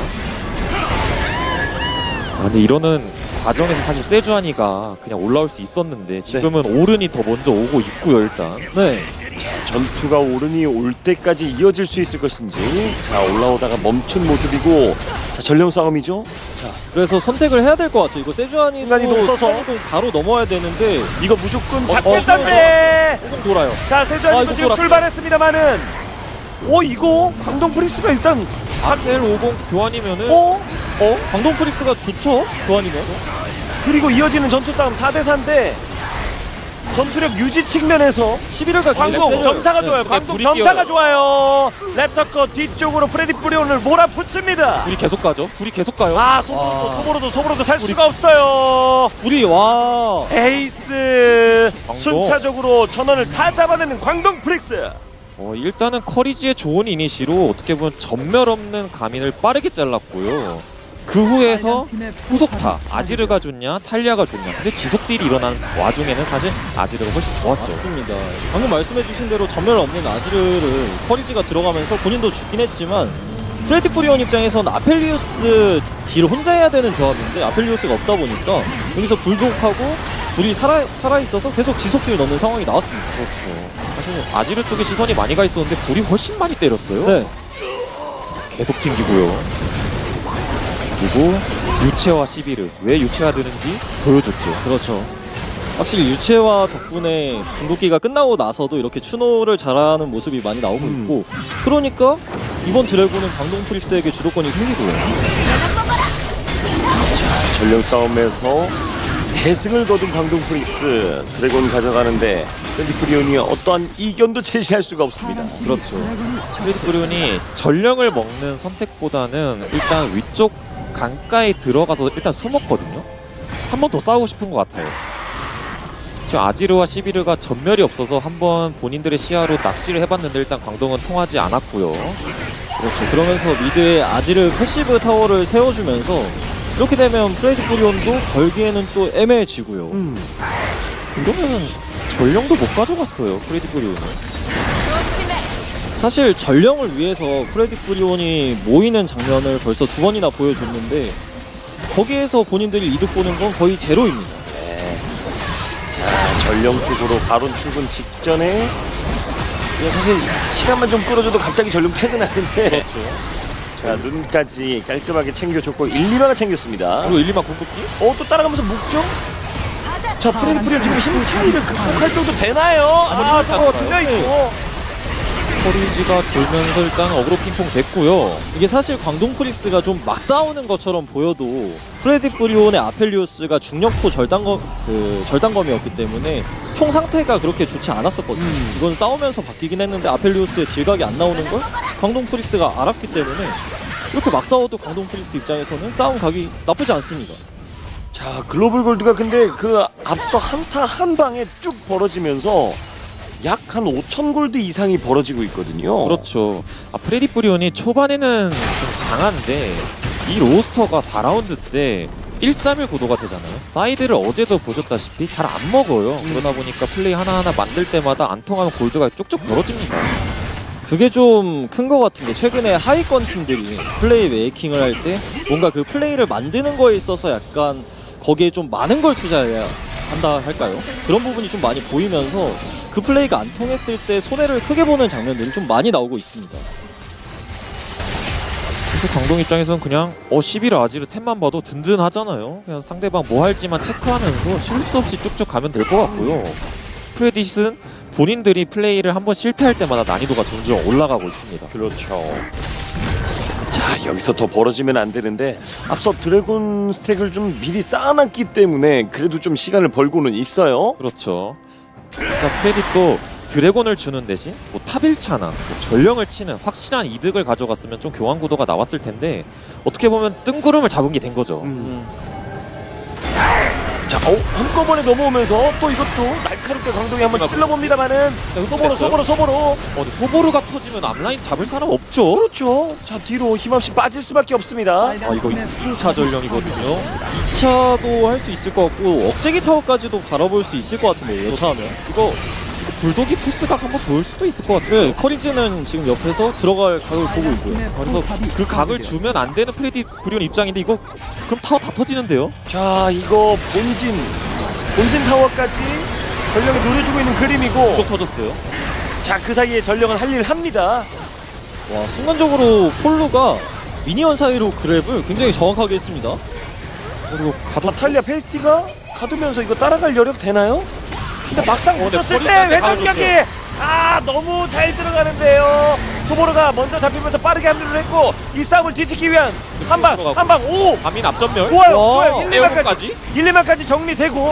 아, 근데 이러는 과정에서 사실 세주아니가 그냥 올라올 수 있었는데 지금은 네. 오른이 더 먼저 오고 있고요 일단. 네. 전투가 오른이 올 때까지 이어질 수 있을 것인지. 자, 올라오다가 멈춘 모습이고, 자, 전령 싸움이죠. 자, 그래서 선택을 해야 될 것 같죠. 이거 세주아니도 순간이동 써서. 순간이동 바로 넘어야 되는데 이거 무조건 어, 잡겠다네. 조금 돌아요. 자, 세주아니도 아, 이거 지금 돌았어요. 출발했습니다만은, 어 이거 광동 프리스가 일단 아펠 오십 교환이면은 어? 어? 광동 프릭스가 좋죠? 교환이면? 그리고 이어지는 전투 싸움 사 대 사인데 전투력 유지 측면에서 십일월가 광동 점사가 좋아요. 근데 광동 불이 점사가 뛰어요. 좋아요. 랩터커 뒤쪽으로 프레디 뿌리온을 몰아붙입니다. 불이 계속 가죠. 불이 계속 가요. 아 소보로도 와. 소보로도 소보로도 살 수가 없어요. 우리 와 에이스 광동. 순차적으로 전원을 다 잡아내는 광동 프릭스. 어, 일단은 커리지의 좋은 이니시로 어떻게 보면 전멸 없는 가민을 빠르게 잘랐고요. 그 후에서 후속타 아지르가 좋냐 탈리아가 좋냐. 근데 지속 딜이 일어난 와중에는 사실 아지르가 훨씬 좋았죠. 맞습니다. 방금 말씀해주신 대로 전멸 없는 아지르를 커리지가 들어가면서 본인도 죽긴 했지만 프레디 프리온 입장에선 아펠리우스 딜 혼자 해야 되는 조합인데 아펠리우스가 없다 보니까 여기서 불독하고 불이 살아, 살아있어서 계속 지속 딜 넣는 상황이 나왔습니다. 그렇죠. 사실 아지르 쪽에 시선이 많이 가 있었는데 불이 훨씬 많이 때렸어요. 네. 계속 튕기고요. 그리고 유채화 시비르 왜 유채화 드는지 보여줬죠. 그렇죠. 확실히 유채화 덕분에 궁극기가 끝나고 나서도 이렇게 추노를 잘하는 모습이 많이 나오고 음. 있고 그러니까 이번 드래곤은 광동 프릭스에게 주도권이 생기고요. 전력 싸움에서 대승을 거둔 광동 프릭스 드래곤 가져가는데 프레디 뿌리온이 어떠한 이견도 제시할 수가 없습니다. 그렇죠. 프레디 브리온이 전령을 먹는 선택보다는 일단 위쪽 강가에 들어가서 일단 숨었거든요. 한 번 더 싸우고 싶은 것 같아요. 지금 아지르와 시비르가 전멸이 없어서 한번 본인들의 시야로 낚시를 해봤는데 일단 광동은 통하지 않았고요. 그렇죠. 그러면서 미드에 아지르 패시브 타워를 세워주면서 이렇게 되면 프레디 프리온도 걸기에는 또 애매해지고요. 음. 이러면 전령도 못 가져갔어요. 프레디 브리온은. 사실 전령을 위해서 프레디 프리온이 모이는 장면을 벌써 두 번이나 보여줬는데 거기에서 본인들이 이득 보는 건 거의 제로입니다. 네. 자 전령 쪽으로 바론 출근 직전에 이거 사실 시간만 좀 끌어줘도 갑자기 전령 퇴근하는데 그렇죠. 자 눈까지 깔끔하게 챙겨줬고 일, 이마가 챙겼습니다. 그리고 일, 이마 궁극기? 어 또 따라가면서 묶죠? 자 프레디 프리온 지금 힘 차이를 극복할 정도 되나요? 아 저거 들려있고 커리지가 돌면서 일단 어그로 핑퐁 됐고요. 이게 사실 광동 프릭스가 좀 막 싸우는 것처럼 보여도 프레디 프리온의 아펠리우스가 중력포 절단검 그 절단검이었기 때문에 총 상태가 그렇게 좋지 않았었거든요. 음. 이건 싸우면서 바뀌긴 했는데 아펠리우스의 딜각이 안 나오는 걸 광동 프릭스가 알았기 때문에 이렇게 막 싸워도 광동 프릭스 입장에서는 싸움 각이 나쁘지 않습니다. 자 글로벌 골드가 근데 그 앞서 한타 한 방에 쭉 벌어지면서 약 한 오천 골드 이상이 벌어지고 있거든요. 그렇죠. 아, 프레디 브리온이 초반에는 좀 강한데 이 로스터가 사 라운드 때 일 삼일 구도가 되잖아요. 사이드를 어제도 보셨다시피 잘 안 먹어요. 음. 그러다 보니까 플레이 하나하나 만들 때마다 안 통하는 골드가 쭉쭉 벌어집니다. 그게 좀 큰 것 같은 게 최근에 하위권 팀들이 플레이 메이킹을 할 때 뭔가 그 플레이를 만드는 거에 있어서 약간 거기에 좀 많은 걸 투자해야 한다 할까요? 그런 부분이 좀 많이 보이면서 그 플레이가 안 통했을 때 손해를 크게 보는 장면들이 좀 많이 나오고 있습니다. 그래서 광동 입장에서는 그냥 어 십일 아지르 템만 봐도 든든하잖아요. 그냥 상대방 뭐 할지만 체크하면서 실수 없이 쭉쭉 가면 될 것 같고요. 프레딧은 본인들이 플레이를 한번 실패할 때마다 난이도가 점점 올라가고 있습니다. 그렇죠. 자 여기서 더 벌어지면 안 되는데 앞서 드래곤 스택을 좀 미리 쌓아놨기 때문에 그래도 좀 시간을 벌고는 있어요. 그렇죠. 그러니까 프레딧도 드래곤을 주는 대신 뭐 탑 일 차나 뭐 전령을 치는 확실한 이득을 가져갔으면 좀 교환 구도가 나왔을 텐데 어떻게 보면 뜬구름을 잡은 게 된 거죠. 음. 자, 어, 한꺼번에 넘어오면서 또 이것도 날카롭게 광동이 한번 찔러봅니다만은 소보로 소보로 소보로 어, 근데 소보르가 터지면 앞라인 잡을 사람 없죠. 그렇죠. 자 뒤로 힘없이 빠질 수밖에 없습니다. 아 이거 일 차 전령이거든요. 이 차도 할 수 있을 것 같고 억제기 타워까지도 바라볼 수 있을 것 같은데 여차하면 이거 불독이 토스각 한번 보일 수도 있을 것 같아요. 네, 커리지는 지금 옆에서 들어갈 각을 보고 있고요. 그래서 그 각을 주면 안 되는 프레디 브리온 입장인데 이거 그럼 타워 다 터지는데요? 자 이거 본진 본진 타워까지 전령이 노려주고 있는 그림이고 또 터졌어요. 자 그 사이에 전령은 할 일 합니다. 와 순간적으로 폴루가 미니언 사이로 그랩을 굉장히 정확하게 했습니다. 그리고 가도 바탈리아 페스티가 가두면서 이거 따라갈 여력 되나요? 근데 막상 어, 네, 붙었을 때 포리까지 회전격이 가져줬어요. 아 너무 잘 들어가는데요. 소보로가 먼저 잡히면서 빠르게 합류를 했고 이 싸움을 뒤집기 위한 한방 들어가고. 한방 오 가민 앞전멸. 좋아요 와, 좋아요 일, 이만까지 에어컨까지. 일, 이만까지 정리되고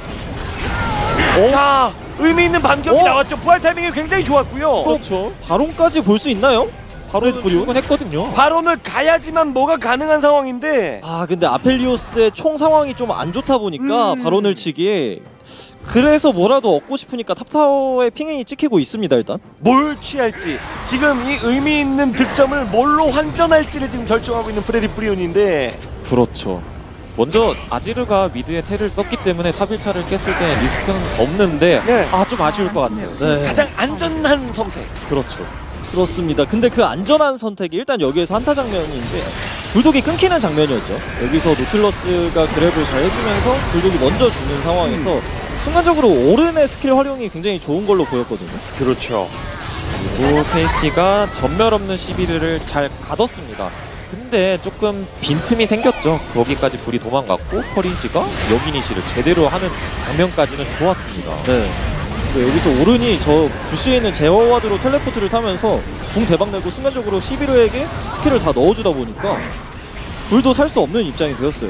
자 의미 있는 반격이 오. 나왔죠. 부활 타이밍이 굉장히 좋았고요. 그렇죠. 바론까지 볼 수 있나요? 바로는 출근했거든요. 바론을 가야지만 뭐가 가능한 상황인데 아 근데 아펠리오스의 총 상황이 좀 안 좋다 보니까 음. 바론을 치기에 그래서 뭐라도 얻고 싶으니까 탑타워에 핑행이 찍히고 있습니다 일단. 뭘 취할지 지금 이 의미 있는 득점을 뭘로 환전할지를 지금 결정하고 있는 프레디 프리온인데 그렇죠. 먼저 아지르가 미드에 텔을 썼기 때문에 탑 일 차를 깼을 때 리스크는 없는데 네. 아 좀 아쉬울 것 같아요. 네. 가장 안전한 선택. 그렇죠. 그렇습니다. 근데 그 안전한 선택이 일단 여기에서 한타 장면인데 불독이 끊기는 장면이었죠. 여기서 노틸러스가 그랩을 잘 해주면서 불독이 먼저 죽는 상황에서 순간적으로 오른의 스킬 활용이 굉장히 좋은 걸로 보였거든요. 그렇죠. 그리고 케이스티가 전멸 없는 시비르를 잘 가뒀습니다. 근데 조금 빈틈이 생겼죠. 거기까지 불이 도망갔고 퍼리지가 여기니시를 제대로 하는 장면까지는 좋았습니다. 네. 그 여기서 오른이 저 부시에 있는 제어와드로 텔레포트를 타면서 궁 대박 내고 순간적으로 시비르에게 스킬을 다 넣어주다 보니까 불도 살 수 없는 입장이 되었어요.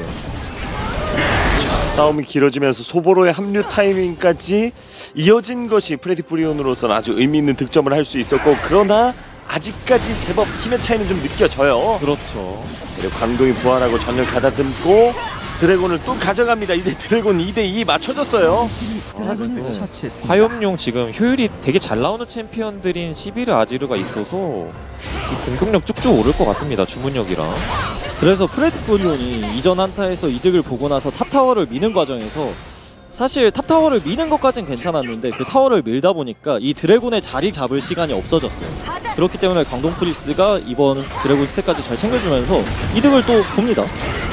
싸움이 길어지면서 소보로의 합류 타이밍까지 이어진 것이 프레디 프리온으로서는 아주 의미 있는 득점을 할 수 있었고 그러나 아직까지 제법 힘의 차이는 좀 느껴져요. 그렇죠. 그리고 광동이 부활하고 전력 가다듬고 드래곤을 또 가져갑니다. 이제 드래곤 이 대 이 맞춰졌어요. 아, 화염용 지금 효율이 되게 잘 나오는 챔피언들인 시비르 아지르가 있어서 이 공격력 쭉쭉 오를 것 같습니다. 주문력이랑. 그래서 프레디 프리온이 이전 한타에서 이득을 보고 나서 탑타워를 미는 과정에서 사실 탑타워를 미는 것까진 괜찮았는데 그 타워를 밀다 보니까 이 드래곤의 자리 잡을 시간이 없어졌어요. 그렇기 때문에 광동 프릭스가 이번 드래곤 스택까지 잘 챙겨주면서 이득을 또 봅니다.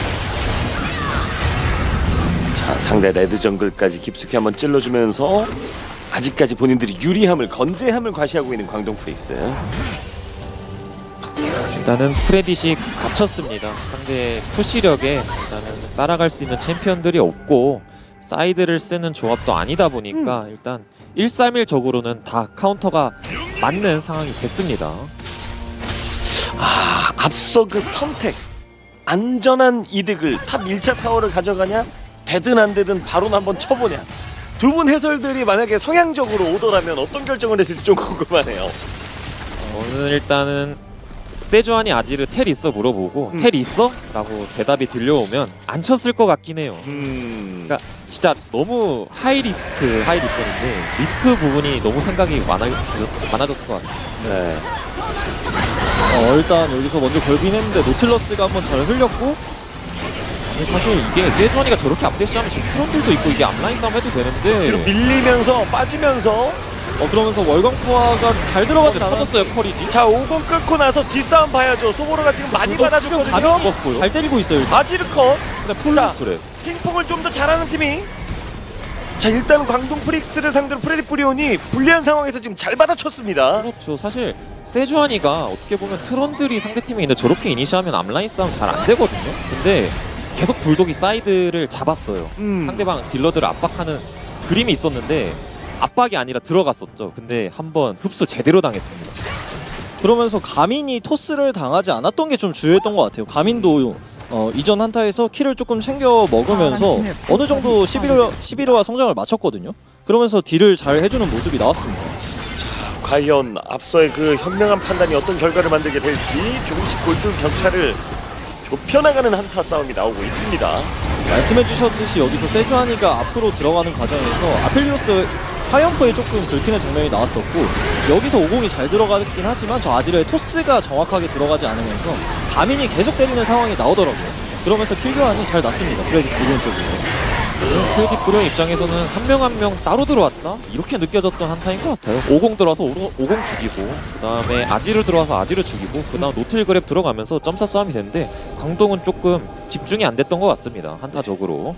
자, 상대 레드 정글까지 깊숙이 한번 찔러주면서 아직까지 본인들이 유리함을 건재함을 과시하고 있는 광동 프리스. 일단은 프레딧이 갇혔습니다. 상대의 푸시력에 일단은 따라갈 수 있는 챔피언들이 없고 사이드를 쓰는 조합도 아니다 보니까 음. 일단 일삼일적으로는 다 카운터가 맞는 상황이 됐습니다. 아, 앞서 그 선택 안전한 이득을 탑 일 차 타워를 가져가냐 되든 안 되든 바로 한번 쳐보냐 두 분 해설들이 만약에 성향적으로 오더라면 어떤 결정을 했을지 좀 궁금하네요. 저는 일단은 세주안이 아지르 텔 있어 물어보고 음. 텔 있어? 라고 대답이 들려오면 안 쳤을 것 같긴 해요. 음... 그러니까 진짜 너무 하이 리스크 하이 리턴인데 리스크 부분이 너무 생각이 많아, 많아졌을 것 같습니다. 네. 어, 일단 여기서 먼저 걸긴 했는데 노틸러스가 한번 잘 흘렸고 근데 사실 이게 세주안이가 저렇게 앞대시하면 지금 트런들도 있고 이게 앞라인 싸움 해도 되는데 그리고 밀리면서 빠지면서 어 그러면서 월광포화가 잘 들어가지 근데 않았어요. 터졌어요 커리지. 자 오공 끊고 나서 뒷싸움 봐야죠. 소보로가 지금 많이 지금 가면 받아줬거든요. 먹었고요. 잘 때리고 있어요. 일단. 아지르 컷. 근데 폴로 그래. 핑퐁을 좀 더 잘하는 팀이 자 일단 광동 프릭스를 상대로 프레디 프리온이 불리한 상황에서 지금 잘 받아쳤습니다. 그렇죠. 사실 세주안이가 어떻게 보면 트런들이 상대팀에 있는데 저렇게 이니시하면 앞라인 싸움 잘 안 되거든요. 근데 계속 불독이 사이드를 잡았어요. 음. 상대방 딜러들을 압박하는 그림이 있었는데 압박이 아니라 들어갔었죠. 근데 한번 흡수 제대로 당했습니다. 그러면서 가민이 토스를 당하지 않았던 게 좀 주요했던 것 같아요. 가민도 어, 이전 한타에서 킬을 조금 챙겨 먹으면서 어느 정도 십일 화 성장을 마쳤거든요. 그러면서 딜을 잘 해주는 모습이 나왔습니다. 과연 앞서의 그 현명한 판단이 어떤 결과를 만들게 될지 조금씩 골드 격차를 좁혀나가는 한타 싸움이 나오고 있습니다. 말씀해 주셨듯이 여기서 세주하니가 앞으로 들어가는 과정에서 아펠리오스 화염포에 조금 긁히는 장면이 나왔었고 여기서 오공이 잘 들어가긴 하지만 저 아지르의 토스가 정확하게 들어가지 않으면서 가민이 계속 때리는 상황이 나오더라고요. 그러면서 킬 교환이 잘 났습니다. 프레디 브리온 쪽으로. 프레디 브리온 입장에서는 한 명 한 명 따로 들어왔다? 이렇게 느껴졌던 한타인 것 같아요. 오공 들어와서 오공 죽이고 그 다음에 아지르 들어와서 아지르 죽이고 그 다음 노틸 그랩 들어가면서 점사 싸움이 됐는데 광동은 조금 집중이 안 됐던 것 같습니다. 한타적으로.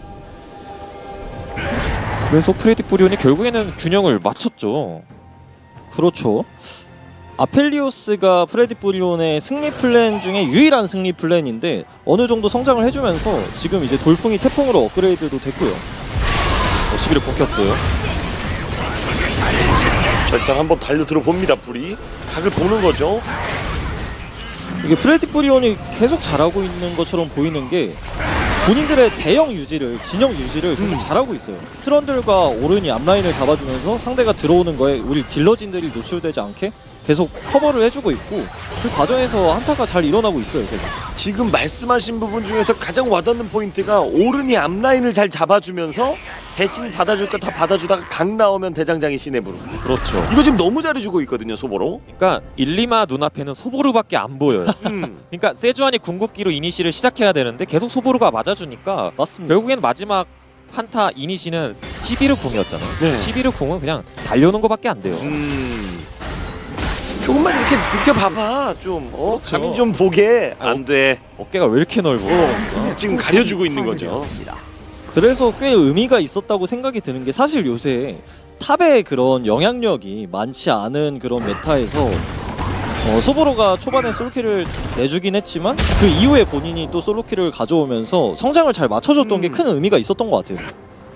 그래서 프레디 브리온이 결국에는 균형을 맞췄죠. 그렇죠. 아펠리오스가 프레디 브리온의 승리 플랜 중에 유일한 승리 플랜인데 어느 정도 성장을 해주면서 지금 이제 돌풍이 태풍으로 업그레이드도 됐고요. 어, 십일 일 끊겼어요. 자, 일단 한번 달려 들어봅니다. 불이 각을 보는 거죠. 이게 프레디 프리온이 계속 잘하고 있는 것처럼 보이는 게 본인들의 대형 유지를, 진영 유지를 계속 음. 잘하고 있어요. 트런들과 오른이 앞라인을 잡아주면서 상대가 들어오는 거에 우리 딜러진들이 노출되지 않게 계속 커버를 해주고 있고, 그 과정에서 한타가 잘 일어나고 있어요. 계속. 지금 말씀하신 부분 중에서 가장 와닿는 포인트가 오른이 앞라인을 잘 잡아주면서 대신 받아줄 거 다 받아주다가 각 나오면 대장장이 시내부로. 그렇죠. 이거 지금 너무 잘해주고 있거든요, 소보로. 그러니까 일리마 눈앞에는 소보루밖에 안 보여요. 음. 그러니까 세주안이 궁극기로 이니시를 시작해야 되는데 계속 소보루가 맞아주니까 맞습니다. 결국엔 마지막 한타 이니시는 시비르 궁이었잖아요. 네. 시비르 궁은 그냥 달려오는 것밖에 안 돼요. 음. 조금만 이렇게 느껴봐봐. 좀 어? 그렇죠. 감이 좀 보게. 아, 안 돼. 어깨가 왜 이렇게 넓어? 어, 지금 가려주고 있는 거죠. 그래서 꽤 의미가 있었다고 생각이 드는 게, 사실 요새 탑의 그런 영향력이 많지 않은 그런 메타에서 어, 소보로가 초반에 솔킬을 내주긴 했지만 그 이후에 본인이 또 솔로킬을 가져오면서 성장을 잘 맞춰줬던 음. 게 큰 의미가 있었던 것 같아요.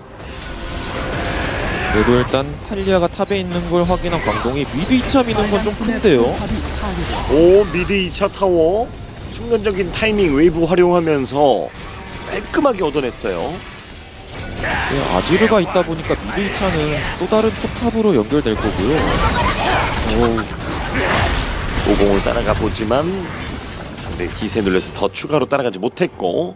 그래도 일단 탈리아가 탑에 있는 걸 확인한 광동이 미드 이 차 미는 건 좀 큰데요. 오, 미드 이 차 타워. 순간적인 타이밍 웨이브 활용하면서 깔끔하게 얻어냈어요. 네, 아지르가 있다 보니까 미드 이 차는 또 다른 톱탑으로 연결될 거고요. 오, 오공을 따라가 보지만 상대 기세 눌려서 더 추가로 따라가지 못했고.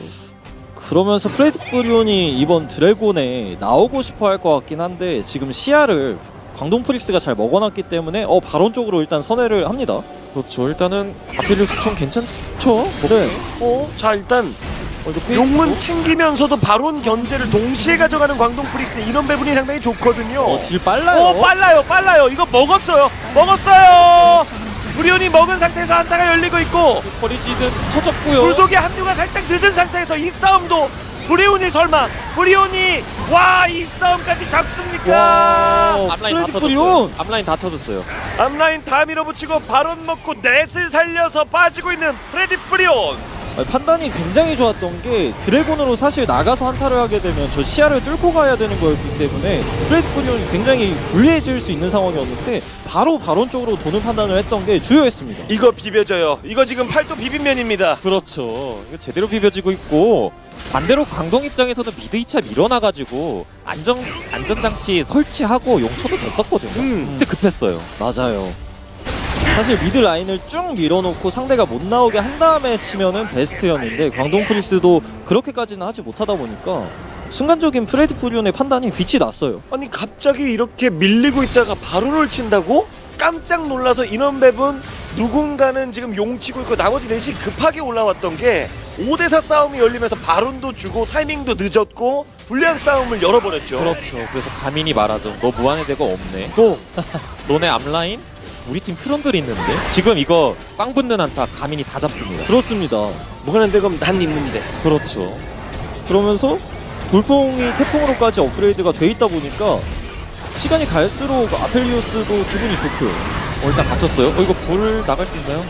그러면서 프레디 프리온이 이번 드래곤에 나오고 싶어 할 것 같긴 한데, 지금 시야를 광동 프릭스가 잘 먹어놨기 때문에 어 바론 쪽으로 일단 선회를 합니다. 그렇죠. 일단은 아펠리우스 총 괜찮죠? 네. 어, 자 일단 어, 이거 용문 챙기면서도 바론 견제를 동시에 가져가는 광동 프릭스, 이런 배분이 상당히 좋거든요. 어, 딜 빨라요. 오, 빨라요, 빨라요. 이거 먹었어요, 먹었어요. 브리온이 먹은 상태에서 한타가 열리고 있고, 버리지든 터졌고요. 불독의 합류가 살짝 늦은 상태에서 이 싸움도 브리온이 설마 브리온이 와, 이 싸움까지 잡습니까? 와, 앞라인 다 프레디 터졌어요. 프리온. 앞라인 다 터졌어요. 앞라인 다 밀어붙이고 바론 먹고 넷을 살려서 빠지고 있는 프레디 브리온. 아니, 판단이 굉장히 좋았던 게, 드래곤으로 사실 나가서 한타를 하게 되면 저 시야를 뚫고 가야 되는 거였기 때문에 프레디 프리온이 굉장히 불리해질 수 있는 상황이었는데 바로 바론 쪽으로 도는 판단을 했던 게 주요했습니다. 이거 비벼져요. 이거 지금 팔도 비빔면입니다. 그렇죠. 이거 제대로 비벼지고 있고, 반대로 광동 입장에서는 미드 이 차 밀어놔가지고 안전 안전장치 설치하고 용쳐도 됐었거든요. 음. 근데 급했어요. 맞아요. 사실 미드 라인을 쭉 밀어놓고 상대가 못 나오게 한 다음에 치면은 베스트였는데, 광동 프릭스도 그렇게까지는 하지 못하다 보니까 순간적인 프레디 프리온의 판단이 빛이 났어요. 아니 갑자기 이렇게 밀리고 있다가 바론을 친다고? 깜짝 놀라서 인원배분 누군가는 지금 용치고 있고 나머지 넷이 급하게 올라왔던 게, 오 대 사 싸움이 열리면서 바론도 주고 타이밍도 늦었고 불리한 싸움을 열어버렸죠. 그렇죠. 그래서 가민이 말하죠. 너 무한의 대가 없네. 또 너네 앞라인 우리 팀 트런들이 있는데 지금 이거 빵 붙는 한타 가민이 다 잡습니다. 그렇습니다. 무관한데 그럼 난 있는데. 그렇죠. 그러면서 돌풍이 태풍으로까지 업그레이드가 돼 있다 보니까 시간이 갈수록 아펠리우스도 기분이 좋고요. 어, 일단 갇혔어요. 어, 이거 불 나갈 수 있나요?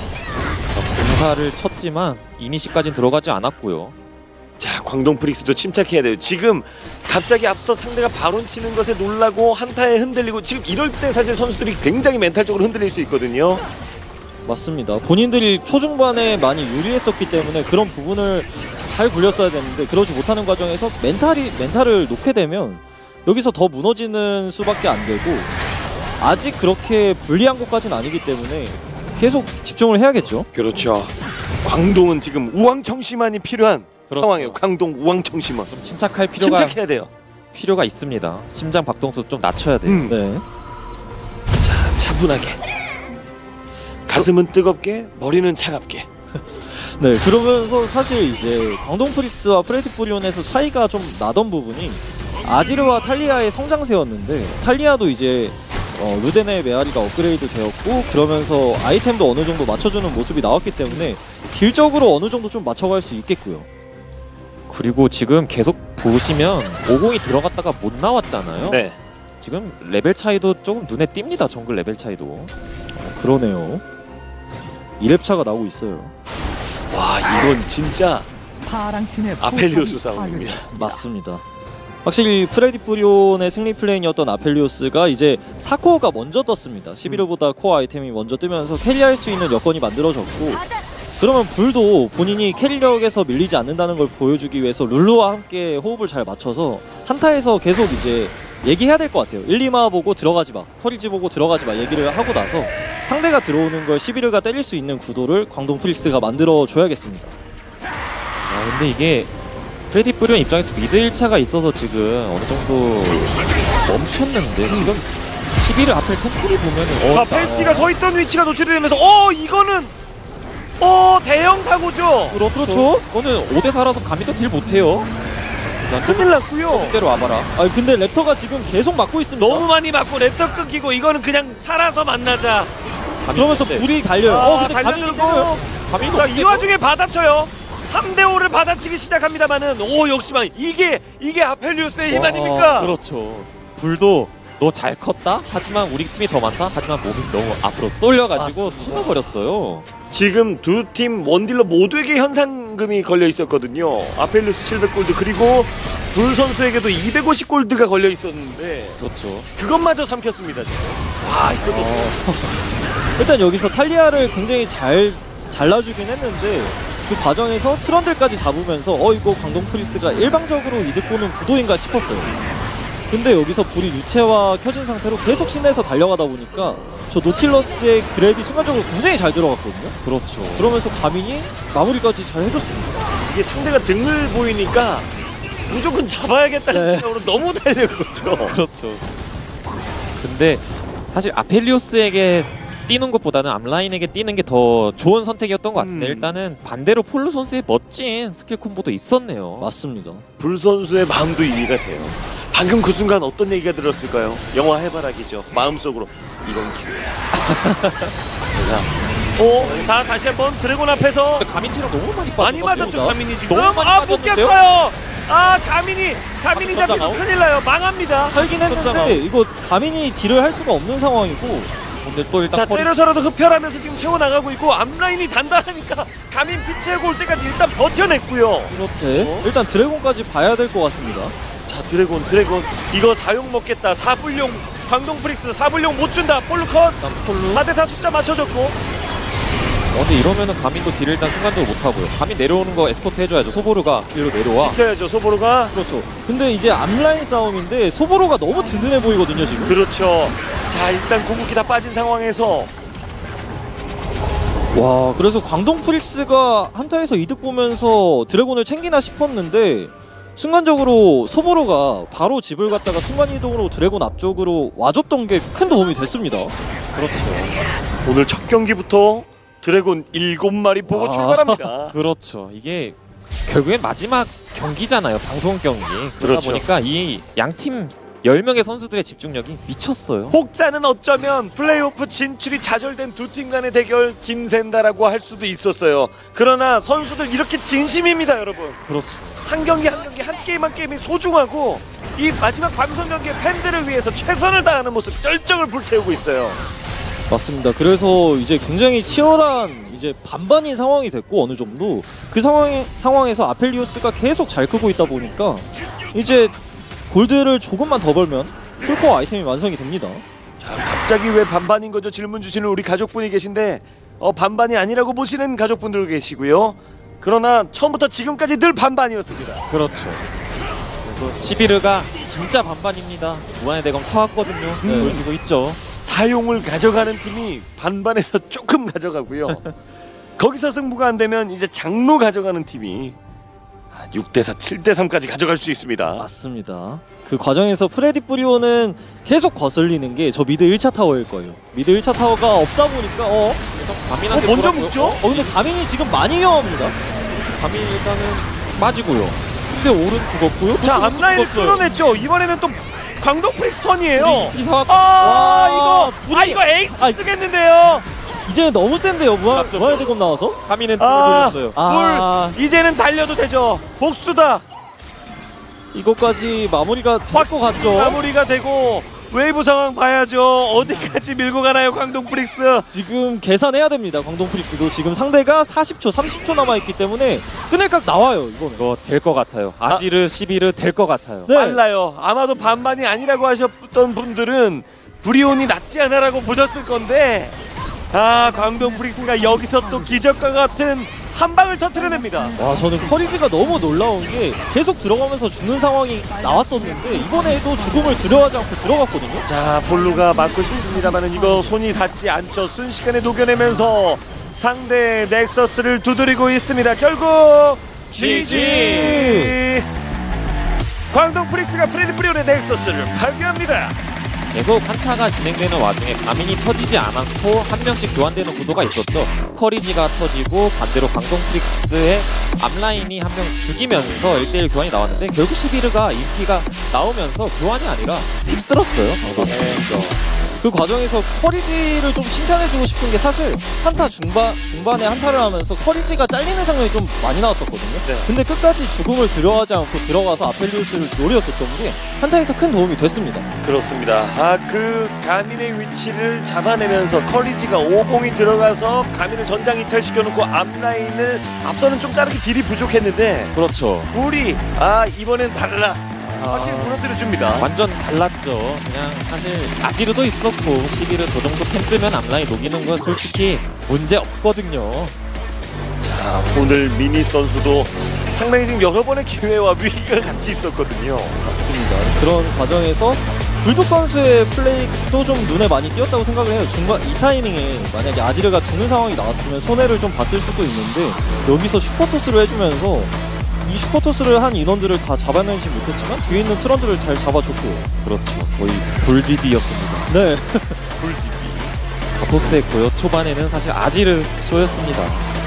자, 공사를 쳤지만 이니시까지는 들어가지 않았고요. 자, 광동 프릭스도 침착해야 돼요. 지금 갑자기 앞서 상대가 바론 치는 것에 놀라고 한타에 흔들리고, 지금 이럴 때 사실 선수들이 굉장히 멘탈적으로 흔들릴 수 있거든요. 맞습니다. 본인들이 초중반에 많이 유리했었기 때문에 그런 부분을 잘 굴렸어야 되는데, 그러지 못하는 과정에서 멘탈이 멘탈을 놓게 되면 여기서 더 무너지는 수밖에 안 되고, 아직 그렇게 불리한 것까지는 아니기 때문에 계속 집중을 해야겠죠. 그렇죠. 광동은 지금 우왕청심환이 필요한 그렇죠. 상황이에요. 광동 우왕청심환. 좀 침착할 필요가 침착해야 돼요. 필요가 있습니다. 심장 박동수 좀 낮춰야 돼요. 음. 네. 자, 차분하게. 가슴은 뜨겁게, 머리는 차갑게. 네, 그러면서 사실 이제 광동 프릭스와 프레디 프리온에서 차이가 좀 나던 부분이 아지르와 탈리아의 성장세였는데, 탈리아도 이제 어, 루덴의 메아리가 업그레이드 되었고, 그러면서 아이템도 어느 정도 맞춰주는 모습이 나왔기 때문에 딜적으로 어느 정도 좀 맞춰갈 수 있겠고요. 그리고 지금 계속 보시면 오공이 들어갔다가 못 나왔잖아요. 네. 지금 레벨 차이도 조금 눈에 띕니다. 정글 레벨 차이도. 어, 그러네요. 이 렙 차가 나오고 있어요. 와, 이건 진짜 파랑팀의 아펠리오스 싸움입니다. 맞습니다. 확실히 프레디 프리온의 승리 플레이였던 아펠리오스가 이제 사 코어가 먼저 떴습니다. 십일 호보다 코어 아이템이 먼저 뜨면서 캐리할 수 있는 여건이 만들어졌고, 그러면 불도 본인이 캐리력에서 밀리지 않는다는 걸 보여주기 위해서 룰루와 함께 호흡을 잘 맞춰서 한타에서 계속 이제 얘기해야 될 것 같아요. 일, 이마 보고 들어가지 마, 커리지 보고 들어가지 마 얘기를 하고 나서 상대가 들어오는 걸 십일 호가 때릴 수 있는 구도를 광동 프릭스가 만들어줘야겠습니다. 아, 근데 이게 프레디 프리온 입장에서 미드 일 차가 있어서 지금 어느 정도 멈췄는데 지금 십일 호 앞에 템플을 보면은 아, 펠티가 서 있던 위치가 노출이 되면서 어 이거는 어 대형 사고죠. 그렇죠. 이거는 오 대 사라서 감히도 딜 못해요. 큰일 났고요. 대로 와봐라. 아 근데 랩터가 지금 계속 막고 있습니다. 너무 많이 맞고 랩터 끊기고 이거는 그냥 살아서 만나자. 그러면서 불이 달려요. 아, 어 근데 감이 달려들고 들어요. 감히도 자, 이 와중에 받아쳐요. 삼 대 오를 받아치기 시작합니다만은 오 역시만 이게 이게 아펠리우스의 힘 와, 아닙니까? 그렇죠. 불도 너 잘 컸다. 하지만 우리 팀이 더 많다. 하지만 몸이 너무 앞으로 쏠려가지고 터져버렸어요. 지금 두 팀 원딜러 모두에게 현상금이 걸려 있었거든요. 아펠리우스 칠백 골드 그리고 불 선수에게도 이백오십 골드가 걸려 있었는데 그렇죠. 그것마저 삼켰습니다. 지금. 와 이거 어. 일단 여기서 탈리아를 굉장히 잘 잘라주긴 했는데 그 과정에서 트런들까지 잡으면서 어 이거 광동 프릭스가 일방적으로 이득 보는 구도인가 싶었어요. 근데 여기서 불이 유체화 켜진 상태로 계속 시내에서 달려가다 보니까 저 노틸러스의 그랩이 순간적으로 굉장히 잘 들어갔거든요. 그렇죠. 그러면서 가민이 마무리까지 잘 해줬습니다. 이게 상대가 등을 보이니까 무조건 잡아야겠다는 네. 생각으로 너무 달려들었죠. 그렇죠. 근데 사실 아펠리오스에게 뛰는 것보다는 앞라인에게 뛰는 게 더 좋은 선택이었던 것 같은데 음. 일단은 반대로 폴루 선수의 멋진 스킬 콤보도 있었네요. 맞습니다. 불 선수의 마음도 이해가 돼요. 방금 그 순간 어떤 얘기가 들었을까요? 영화 해바라기죠. 마음속으로 이건 기회야. 자, 오, 자 다시 한번 드래곤 앞에서 가민치랑 너무 많이 많이 빠졌거든요. 맞았죠 가민이 지금. 너무 많이 아 빠졌는데요? 묶였어요. 아 가민이 가민이 아, 잡히면 아웃? 큰일 나요. 망합니다. 살긴 했는데 쳤잖아. 이거 가민이 딜을 할 수가 없는 상황이고 근데 또 일단 자 폴이 때려서라도 흡혈하면서 지금 채워 나가고 있고 앞라인이 단단하니까 가민 피 채우고 올 때까지 일단 버텨냈고요. 네, 일단 드래곤까지 봐야 될 것 같습니다. 자 드래곤 드래곤 이거 사용 먹겠다. 사불용 광동 프릭스 사불용 못 준다. 폴루 컷. 폴루. 사 대 사 숫자 맞춰줬고. 어, 근데 이러면은 가민도 딜을 일단 순간적으로 못하고요. 가민 내려오는 거 에스코트 해줘야죠. 소보르가 길로 내려와. 지켜야죠 소보로가. 그렇죠. 근데 이제 앞라인 싸움인데 소보로가 너무 든든해 보이거든요 지금. 그렇죠. 자 일단 궁극기 다 빠진 상황에서 와, 그래서 광동 프릭스가 한타에서 이득 보면서 드래곤을 챙기나 싶었는데 순간적으로 소보로가 바로 집을 갔다가 순간이동으로 드래곤 앞쪽으로 와줬던 게 큰 도움이 됐습니다. 그렇죠. 오늘 첫 경기부터 드래곤 일곱 마리 보고 아. 출발합니다. 그렇죠. 이게 결국엔 마지막 경기잖아요. 방송 경기. 그러다 그렇죠. 보니까 이 양팀 열 명의 선수들의 집중력이 미쳤어요. 혹자는 어쩌면 플레이오프 진출이 좌절된 두 팀 간의 대결 김샌다라고 할 수도 있었어요. 그러나 선수들 이렇게 진심입니다 여러분. 그렇죠. 한 경기 한 경기 한 게임 한 게임이 소중하고 이 마지막 방송 경기의 팬들을 위해서 최선을 다하는 모습 열정을 불태우고 있어요. 맞습니다. 그래서 이제 굉장히 치열한 이제 반반인 상황이 됐고 어느 정도 그 상황 상황에서 아펠리우스가 계속 잘 크고 있다 보니까 이제 골드를 조금만 더 벌면 풀코어 아이템이 완성이 됩니다. 자 갑자기 왜 반반인 거죠? 질문 주시는 우리 가족분이 계신데 어 반반이 아니라고 보시는 가족분들 계시고요. 그러나 처음부터 지금까지 늘 반반이었습니다. 그렇죠. 그래서 시비르가 진짜 반반입니다. 무한의 대검 타왔거든요. 음. 보여주고 있죠. 사용을 가져가는 팀이 반반에서 조금 가져가고요. 거기서 승부가 안 되면 이제 장로 가져가는 팀이 육 대 사, 칠 대 삼까지 가져갈 수 있습니다. 맞습니다. 그 과정에서 프레디 프리오는 계속 거슬리는 게 저 미드 일 차 타워일 거예요. 미드 일 차 타워가 없다 보니까 어? 가민한테 어, 먼저 돌았고요. 묶죠? 어 근데 가민이 지금 많이 위험합니다. 가민 일단은 빠지고요. 근데 오른 죽었고요. 자 또 앞라인을 죽었어요. 뚫어냈죠. 이번에는 또 광동 프리스턴이에요. 이사 아 와, 이거 불이- 아 이거 에이스 아, 쓰겠는데요. 이제 너무 센데요. 무한 맞죠, 무한의 대검 나와서. 가민은 아, 돌렸어요. 아, 불 이제는 달려도 되죠. 복수다. 이것까지 마무리가 될 것 같죠. 마무리가 되고 웨이브 상황 봐야죠. 어디까지 밀고 가나요, 광동 프릭스? 지금 계산해야 됩니다. 광동 프릭스도 지금 상대가 사십 초, 삼십 초 남아있기 때문에 끝낼 각 나와요. 이거는. 이거 될 것 같아요. 아지르 시비르 될 것 같아요. 네. 빨라요. 아마도 반반이 아니라고 하셨던 분들은 브리온이 낫지 않아라고 보셨을 건데, 아, 광동 프릭스가 여기서 또 기적과 같은 한 방을 터뜨려냅니다. 와, 저는 커리지가 너무 놀라운 게 계속 들어가면서 죽는 상황이 나왔었는데 이번에도 죽음을 두려워하지 않고 들어갔거든요. 자, 볼루가 맞고 싶습니다만은 이거 손이 닿지 않죠. 순식간에 녹여내면서 상대 넥서스를 두드리고 있습니다. 결국 지지. 광동 프릭스가 프레디 프리온의 넥서스를 파괴합니다. 계속 한타가 진행되는 와중에 가민이 터지지 않았고 한 명씩 교환되는 구도가 있었죠. 커리지가 터지고 반대로 광동 프릭스의 앞라인이 한 명 죽이면서 일 대일 교환이 나왔는데 결국 시비르가 인피가 나오면서 교환이 아니라 휩쓸었어요. 그 과정에서 커리지를 좀 칭찬해주고 싶은 게 사실 한타 중반, 중반에 한타를 하면서 커리지가 잘리는 장면이 좀 많이 나왔었거든요. 네. 근데 끝까지 죽음을 두려워하지 않고 들어가서 아펠리우스를 노렸었던 게 한타에서 큰 도움이 됐습니다. 그렇습니다. 아, 그 가민의 위치를 잡아내면서 커리지가 오공이 들어가서 가민을 전장 이탈시켜놓고 앞라인을 앞서는 좀 자르기 딜이 부족했는데 그렇죠. 우리 아 이번엔 달라. 확실히 무너뜨려줍니다. 완전 달랐죠. 그냥 사실 아지르도 있었고 시비르 저 정도 템 뜨면 앞라인 녹이는 건 솔직히 문제 없거든요. 자, 오늘 미니 선수도 상당히 지금 여러 번의 기회와 위기가 같이 있었거든요. 맞습니다. 그런 과정에서 불독 선수의 플레이도 좀 눈에 많이 띄었다고 생각을 해요. 중간 이 타이밍에 만약에 아지르가 죽는 상황이 나왔으면 손해를 좀 봤을 수도 있는데 여기서 슈퍼토스를 해주면서 이 슈퍼토스를 한 인원들을 다 잡아내지 못했지만 뒤에 있는 트런들을 잘 잡아줬고요. 그렇죠. 거의 불비디였습니다. 네. 불비디. 가토스의 고요 초반에는 사실 아지르 쇼였습니다.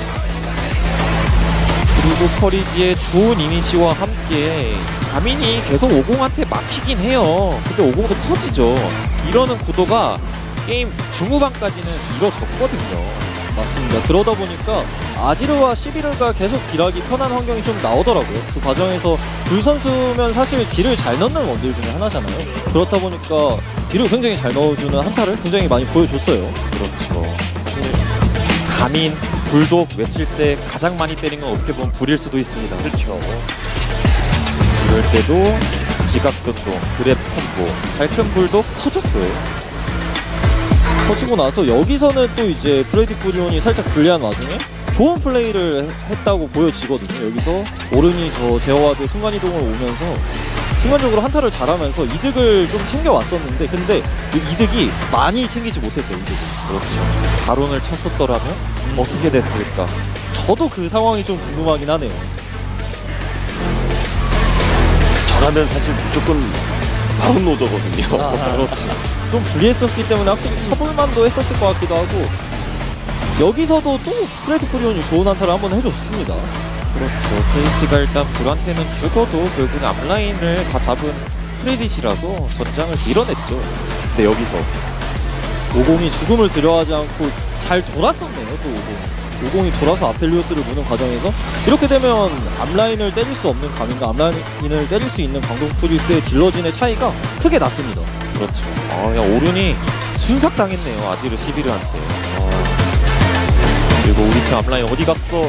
그리고 커리지의 좋은 이니시와 함께 가민이 계속 오공한테 막히긴 해요. 근데 오공도 터지죠. 이러는 구도가 게임 중후반까지는 이뤄졌거든요. 맞습니다. 그러다 보니까 아지르와 시비르가 계속 딜하기 편한 환경이 좀 나오더라고요. 그 과정에서 불 선수면 사실 딜을 잘 넣는 원딜 중에 하나잖아요. 그렇다 보니까 딜을 굉장히 잘 넣어주는 한타를 굉장히 많이 보여줬어요. 그렇죠. 가민, 불독 외칠 때 가장 많이 때린 건 어떻게 보면 불일 수도 있습니다. 그렇죠. 이럴 때도 지각변동, 그랩 콤보, 잘 큰 불독 터졌어요. 터지고 나서 여기서는 또 이제 프레디 프리온이 살짝 불리한 와중에 좋은 플레이를 했다고 보여지거든요. 여기서 오른이 저 제어와드 순간이동을 오면서 순간적으로 한타를 잘하면서 이득을 좀 챙겨왔었는데 근데 그 이득이 많이 챙기지 못했어요. 이득을. 그렇죠. 바론을 쳤었더라면 어떻게 됐을까? 저도 그 상황이 좀 궁금하긴 하네요. 저라면 사실 무조건 바론 오더거든요. 아, 그렇지. 좀 불리했었기 때문에 확실히 처벌만도 했었을 것 같기도 하고 여기서도 또 프레디 프리온이 좋은 한타를 한번 해줬습니다. 그렇죠. 케이스티가 일단 불한테는 죽어도 결국 앞라인을 다 잡은 프레디시라서 전장을 밀어냈죠. 근데 여기서 오공이 죽음을 두려워하지 않고 잘 돌았었네요. 또 오공. 오공이 돌아서 아펠리오스를 무는 과정에서 이렇게 되면 앞라인을 때릴 수 없는 가민과 앞라인을 때릴 수 있는 광동 프리스의 딜러진의 차이가 크게 났습니다. 그렇죠. 아, 그냥 오른이 순삭당했네요. 아지르 시비르한테. 아. 그리고 우리 팀 앞라인 어디 갔어?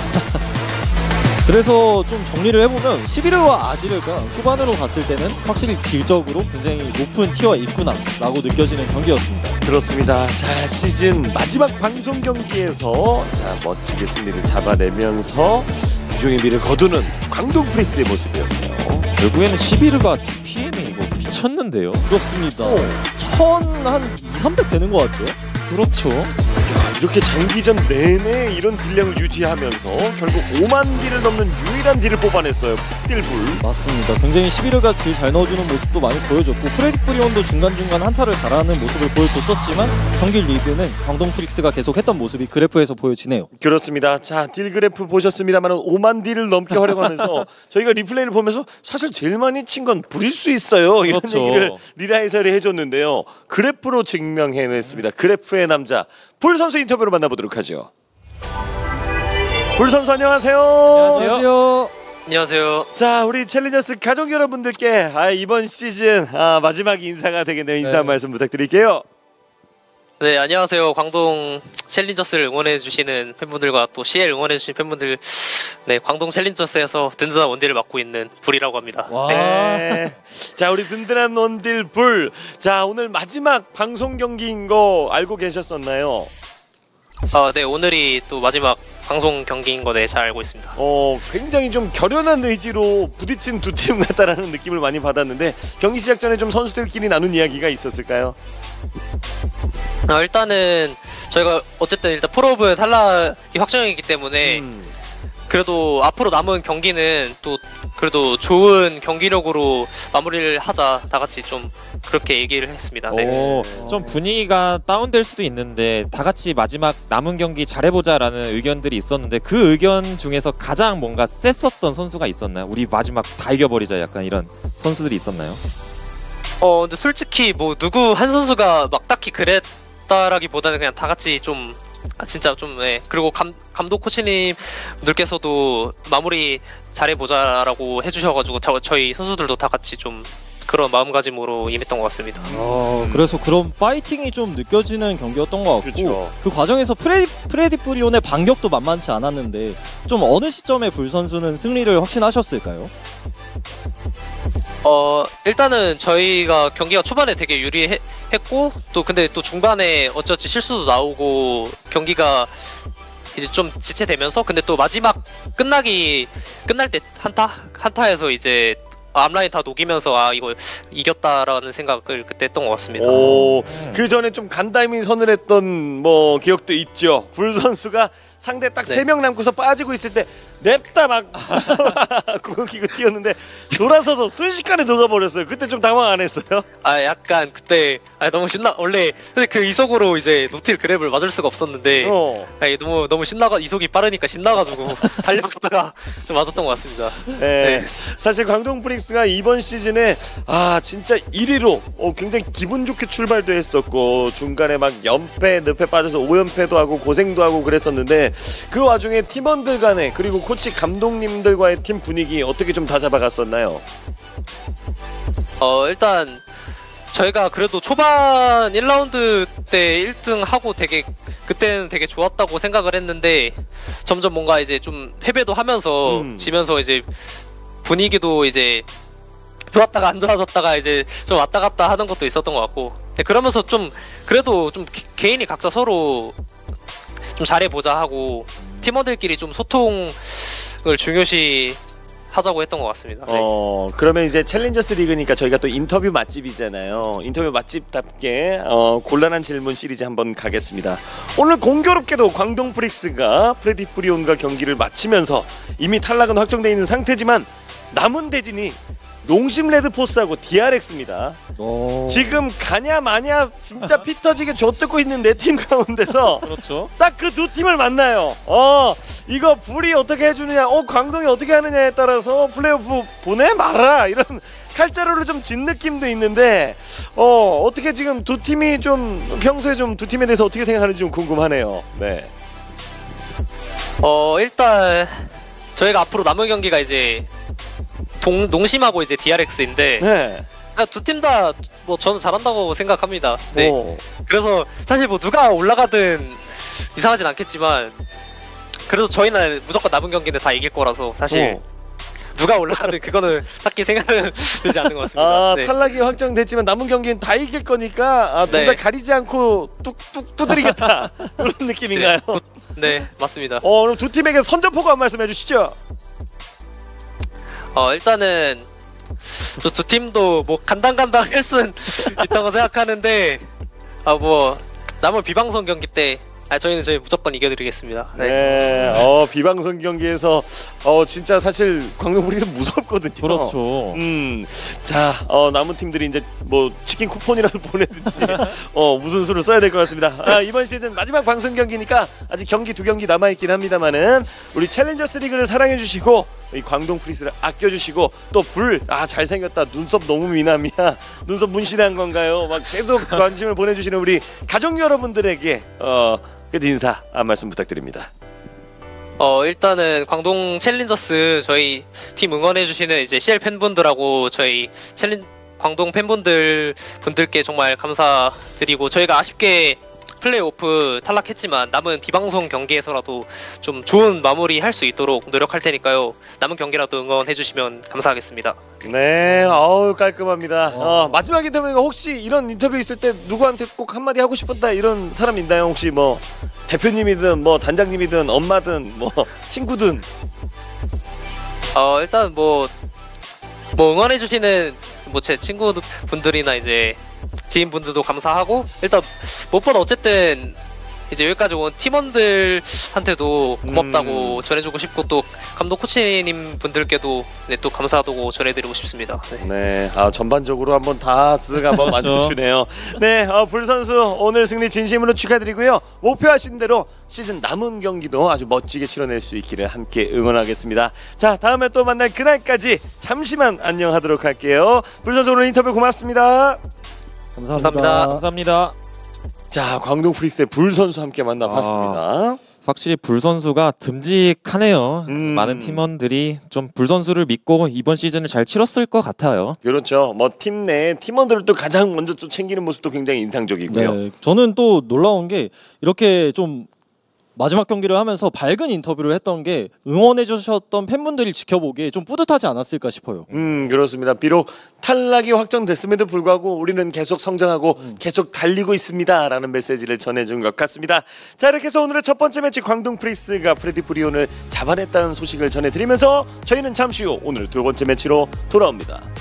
그래서 좀 정리를 해보면 시비르와 아지르가 후반으로 갔을 때는 확실히 딜적으로 굉장히 높은 티어에 있구나 라고 느껴지는 경기였습니다. 그렇습니다. 자, 시즌 마지막 방송 경기에서 자 멋지게 승리를 잡아내면서 유종의 미를 거두는 광동 프릭스의 모습이었어요. 결국에는 시비르가 디피엠이 이거 미쳤는데요. 그렇습니다. 천한 이삼백 되는 것 같아요. 그렇죠. 야, 이렇게 장기전 내내 이런 딜량을 유지하면서 결국 오만 딜을 넘는 유일한 딜을 뽑아냈어요. 딜불. 맞습니다. 굉장히 시비르가 딜 잘 넣어주는 모습도 많이 보여줬고 프레디 프리온도 중간중간 한타를 잘하는 모습을 보여줬었지만 경기 리드는 광동 프릭스가 계속했던 모습이 그래프에서 보여지네요. 그렇습니다. 자, 딜 그래프 보셨습니다만 오만 딜을 넘게 활용하면서 저희가 리플레이를 보면서 사실 제일 많이 친 건 불일 수 있어요. 이런 그렇죠. 얘기를 리라 해설이 해줬는데요. 그래프로 증명해냈습니다. 그래프의 남자 불 선수 인터뷰로 만나보도록 하죠. 불 선수 안녕하세요. 안녕하세요. 안녕하세요. 자, 우리 챌린저스 가족 여러분들께 아, 이번 시즌 아, 마지막 인사가 되겠네요. 인사 네. 한 말씀 부탁드릴게요. 네, 안녕하세요. 광동 챌린저스를 응원해주시는 팬분들과 또 씨엘 응원해주신 팬분들, 네, 광동 챌린저스에서 든든한 원딜을 맡고 있는 불이라고 합니다. 와. 네. 자, 우리 든든한 원딜 불. 자, 오늘 마지막 방송 경기인 거 알고 계셨었나요? 아, 네, 오늘이 또 마지막 방송 경기인 거 네, 잘 알고 있습니다. 어, 굉장히 좀 결연한 의지로 부딪힌 두 팀 같다라는 느낌을 많이 받았는데 경기 시작 전에 좀 선수들끼리 나눈 이야기가 있었을까요? 아, 일단은 저희가 어쨌든 일단 프로브 탈락이 확정이기 때문에 음. 그래도 앞으로 남은 경기는 또 그래도 좋은 경기력으로 마무리를 하자, 다 같이 좀 그렇게 얘기를 했습니다. 네. 오, 좀 분위기가 다운될 수도 있는데 다 같이 마지막 남은 경기 잘해보자라는 의견들이 있었는데 그 의견 중에서 가장 뭔가 셌었던 선수가 있었나요? 우리 마지막 다 이겨버리자 약간 이런 선수들이 있었나요? 어 근데 솔직히 뭐 누구 한 선수가 막 딱히 그랬다라기보다는 그냥 다 같이 좀 아, 진짜 좀 네. 그리고 감, 감독 코치님들께서도 마무리 잘해보자라고 해주셔가지고 저, 저희 선수들도 다 같이 좀 그런 마음가짐으로 임했던 것 같습니다. 어, 그래서 그런 파이팅이 좀 느껴지는 경기였던 것 같고 그렇죠. 그 과정에서 프레디, 프레디 프리온의 반격도 만만치 않았는데 좀 어느 시점에 불 선수는 승리를 확신하셨을까요? 어 일단은 저희가 경기가 초반에 되게 유리했고 또 근데 또 중반에 어쩌지 실수도 나오고 경기가 이제 좀 지체되면서 근데 또 마지막 끝나기 끝날 때 한타 한타에서 이제 앞라인 다 녹이면서 아 이거 이겼다라는 생각을 그때 했던 것 같습니다. 오, 그 전에 좀 간담이 선을 했던 뭐 기억도 있죠. 불 선수가 상대 딱 세 명 네. 남고서 빠지고 있을 때 냅다 막 구기고 뛰었는데 돌아서서 순식간에 녹아버렸어요. 그때 좀 당황 안 했어요? 아 약간 그때 아 너무 신나 원래 근데 그 이속으로 이제 노틸 그랩을 맞을 수가 없었는데 어. 아니, 너무 너무 신나가 이속이 빠르니까 신나가지고 달려가다가 좀 맞았던 것 같습니다. 네. 네. 사실 광동 프릭스가 이번 시즌에 아 진짜 일 위로 어, 굉장히 기분 좋게 출발도 했었고 중간에 막 연패, 늪에 빠져서 오 연패도 하고 고생도 하고 그랬었는데 그 와중에 팀원들 간에 그리고 코치 감독님들과의 팀 분위기 어떻게 좀 다 잡아갔었나요? 어 일단 저희가 그래도 초반 일 라운드 때 일 등 하고 되게 그때는 되게 좋았다고 생각을 했는데 점점 뭔가 이제 좀 패배도 하면서 음. 지면서 이제 분위기도 이제 좋았다가 안 좋아졌다가 이제 좀 왔다 갔다 하는 것도 있었던 것 같고 근데 그러면서 좀 그래도 좀 개, 개인이 각자 서로 좀 잘해보자 하고 팀원들끼리 좀 소통을 중요시 하자고 했던 것 같습니다. 네. 어 그러면 이제 챌린저스 리그니까 저희가 또 인터뷰 맛집이잖아요. 인터뷰 맛집답게 어, 곤란한 질문 시리즈 한번 가겠습니다. 오늘 공교롭게도 광동 프릭스가 프레디 프리온과 경기를 마치면서 이미 탈락은 확정되어 있는 상태지만 남은 대진이 농심 레드포스하고 디알엑스입니다. 어... 지금 가냐 마냐 진짜 피 터지게 좆뜯고 있는 네 팀 가운데서 그렇죠. 딱 그 두 팀을 만나요. 어 이거 불이 어떻게 해주느냐, 어 광동이 어떻게 하느냐에 따라서 플레이오프 보내 말아 이런 칼자루를 좀 진 느낌도 있는데 어 어떻게 지금 두 팀이 좀 평소에 좀 두 팀에 대해서 어떻게 생각하는지 좀 궁금하네요. 네. 어 일단 저희가 앞으로 남은 경기가 이제 동, 농심하고 이제 디알엑스인데 네. 두 팀 다 뭐 저는 잘한다고 생각합니다. 네. 오. 그래서 사실 뭐 누가 올라가든 이상하진 않겠지만 그래도 저희는 무조건 남은 경기는 다 이길 거라서 사실 오. 누가 올라가든 그거는 딱히 생각은 들지 않는 것 같습니다. 아 네. 탈락이 확정됐지만 남은 경기는 다 이길 거니까 아, 둘 다 네. 가리지 않고 뚝뚝 두드리겠다 그런 느낌인가요? 네, 네 맞습니다. 어 그럼 두 팀에게 선전포고 한 말씀 해주시죠. 어 일단은 또 두 팀도 뭐 간당간당 할 순 있다고 생각하는데 아 뭐 남은 비방송 경기 때 아 저희는 저희 무조건 이겨드리겠습니다. 네. 네, 어 비방송 경기에서 어 진짜 사실 광동 프릭스 무섭거든요. 그렇죠. 음, 자, 어 남은 팀들이 이제 뭐 치킨 쿠폰이라도 보내든지 어 무슨 수를 써야 될 것 같습니다. 아, 이번 시즌 마지막 방송 경기니까 아직 경기 두 경기 남아 있긴 합니다만은 우리 챌린저스 리그를 사랑해 주시고 이 광동 프릭스를 아껴 주시고 또 불 아 잘생겼다 눈썹 너무 미남이야 눈썹 문신한 건가요? 막 계속 관심을 보내주시는 우리 가족 여러분들에게 어. 끝 인사 한 말씀 부탁드립니다. 어 일단은 광동 챌린저스 저희 팀 응원해주시는 이제 씨엘 팬분들하고 저희 챌린 광동 팬분들 분들께 정말 감사드리고 저희가 아쉽게 플레이오프 탈락했지만 남은 비방송 경기에서라도 좀 좋은 마무리 할 수 있도록 노력할 테니까요. 남은 경기라도 응원해주시면 감사하겠습니다. 네, 어우 깔끔합니다. 어, 마지막 인터뷰가 혹시 이런 인터뷰 있을 때 누구한테 꼭 한마디 하고 싶었다 이런 사람 있나요? 혹시 뭐 대표님이든 뭐 단장님이든 엄마든 뭐 친구든. 어 일단 뭐 뭐 응원해주시는 뭐 제 친구분들이나 이제 지인분들도 감사하고 일단 무엇보다 어쨌든 이제 여기까지 온 팀원들한테도 고맙다고 음. 전해주고 싶고 또 감독 코치님 분들께도 네, 또 감사하다고 전해드리고 싶습니다. 네. 네, 아 전반적으로 한번 다 쓱 한번 그렇죠. 맞춰주네요. 네, 어, 불 선수 오늘 승리 진심으로 축하드리고요. 목표하신 대로 시즌 남은 경기도 아주 멋지게 치러낼 수 있기를 함께 응원하겠습니다. 자, 다음에 또 만날 그날까지 잠시만 안녕하도록 할게요. 불 선수 오늘 인터뷰 고맙습니다. 감사합니다. 감사합니다. 감사합니다. 자, 광동 프리스의 불 선수 함께 만나봤습니다. 확실히 불 선수가 듬직하네요. 음. 많은 팀원들이 좀 불 선수를 믿고 이번 시즌을 잘 치렀을 것 같아요. 그렇죠. 뭐 팀 내 팀원들을 또 가장 먼저 좀 챙기는 모습도 굉장히 인상적이고요. 네, 저는 또 놀라운 게 이렇게 좀 마지막 경기를 하면서 밝은 인터뷰를 했던 게 응원해 주셨던 팬분들이 지켜보기에 좀 뿌듯하지 않았을까 싶어요. 음, 그렇습니다. 비록 탈락이 확정됐음에도 불구하고 우리는 계속 성장하고 음. 계속 달리고 있습니다 라는 메시지를 전해준 것 같습니다. 자, 이렇게 해서 오늘의 첫 번째 매치 광동 프리스가 프레디 브리온을 잡아냈다는 소식을 전해드리면서 저희는 잠시 후 오늘 두 번째 매치로 돌아옵니다.